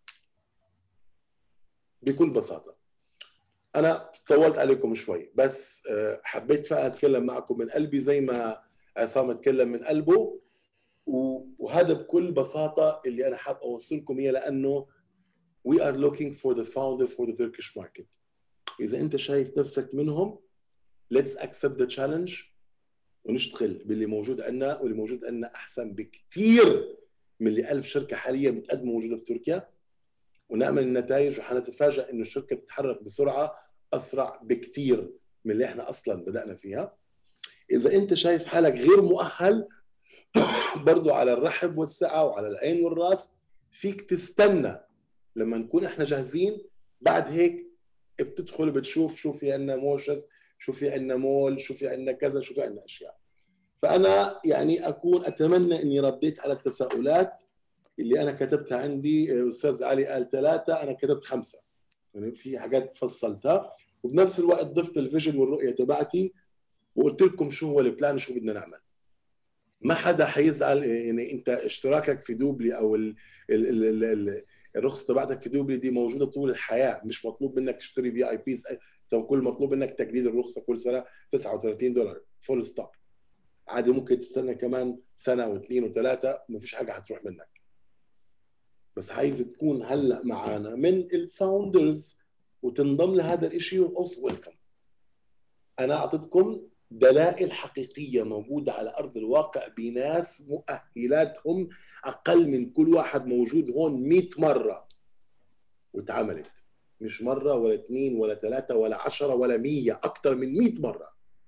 بكل بساطه. انا طولت عليكم شوي بس حبيت فعلا اتكلم معكم من قلبي زي ما عصام اتكلم من قلبه. وهذا بكل بساطه اللي انا حاب اوصلكم اياه، لانه we are looking for the founder for the Turkish market. اذا انت شايف نفسك منهم let's accept the challenge ونشتغل باللي موجود عندنا، واللي موجود عندنا احسن بكثير من اللي 1000 شركه حاليا متقدمه موجوده في تركيا. ونعمل النتائج وحنتفاجئ انه الشركه بتتحرك بسرعه اسرع بكثير من اللي احنا اصلا بدانا فيها. اذا انت شايف حالك غير مؤهل برضو على الرحب والسعه وعلى العين والراس، فيك تستنى لما نكون احنا جاهزين. بعد هيك بتدخل بتشوف شو في عندنا موشز، شو في عندنا مول، شو في عندنا كذا، شو في عندنا اشياء. فانا يعني اكون اتمنى اني رديت على التساؤلات اللي انا كتبتها عندي. استاذ علي قال 3، انا كتبت 5. يعني في حاجات فصلتها، وبنفس الوقت ضفت الفيجن والرؤيه تبعتي وقلت لكم شو هو البلان وشو بدنا نعمل. ما حدا حيزعل. يعني انت اشتراكك في دوبلي او الرخصه تبعتك في دوبلي دي موجوده طول الحياه. مش مطلوب منك تشتري في اي بيز. كل مطلوب منك تجديد الرخصه كل سنه $39 فول ستوب. عادي ممكن تستنى كمان سنه واثنين وثلاثه، ما فيش حاجه حتروح منك. بس عايز تكون هلا معانا من الفاوندرز وتنضم لهذا الشيء also ويلكم. انا اعطيتكم دلائل حقيقيه موجوده على ارض الواقع بناس مؤهلاتهم اقل من كل واحد موجود هون 100 مره واتعملت. مش مره ولا 2 ولا 3 ولا 10 ولا 100، اكثر من 100 مره.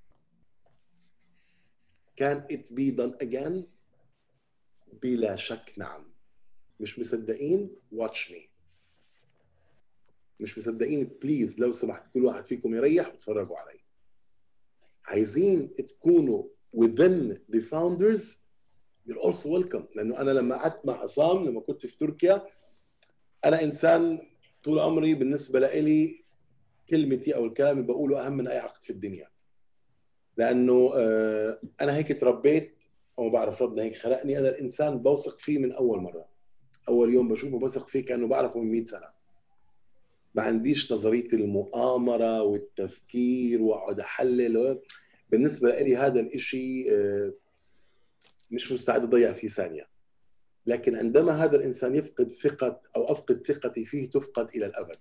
كان it be done again؟ بلا شك نعم. مش مصدقين؟ watch me. مش مصدقين؟ بليز لو سمحت كل واحد فيكم يريح وتفرجوا علي. عايزين تكونوا within the founders، you're also welcome. لانه انا لما قعدت مع عصام لما كنت في تركيا، انا انسان طول عمري بالنسبه لي كلمتي او الكلام اللي بقوله اهم من اي عقد في الدنيا. لانه انا هيك تربيت، او بعرف ربنا هيك خلقني. انا الانسان بوثق فيه من اول مره، اول يوم بشوفه بثق فيه كانه بعرفه من 100 سنه. ما عنديش نظريه المؤامره والتفكير واقعد احلل. بالنسبه لي هذا الشيء مش مستعد اضيع فيه ثانيه. لكن عندما هذا الانسان يفقد ثقه او افقد ثقتي فيه تفقد الى الابد.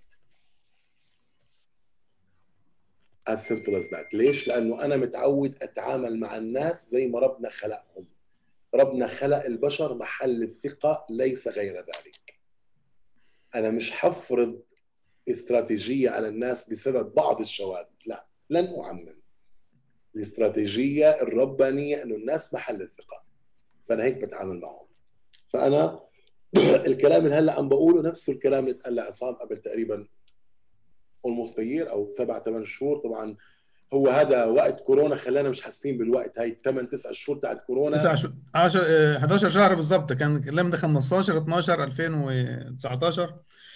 as simple as that. ليش؟ لانه انا متعود اتعامل مع الناس زي ما ربنا خلقهم. ربنا خلق البشر محل الثقه ليس غير ذلك. انا مش حفرض استراتيجيه على الناس بسبب بعض الشواذ، لا، لن اعمم. الاستراتيجيه الربانيه انه الناس محل الثقه، فانا هيك بتعامل معهم. فانا الكلام اللي هلا عم بقوله نفس الكلام اللي اتقال لعصام قبل تقريبا almost a year او 7-8 شهور. طبعا هو هذا وقت كورونا خلانا مش حاسين بالوقت. هاي 8-9 شهور تاعت كورونا. 9 شهور 11 شهر بالظبط. كان الكلام ده 15/12/2019.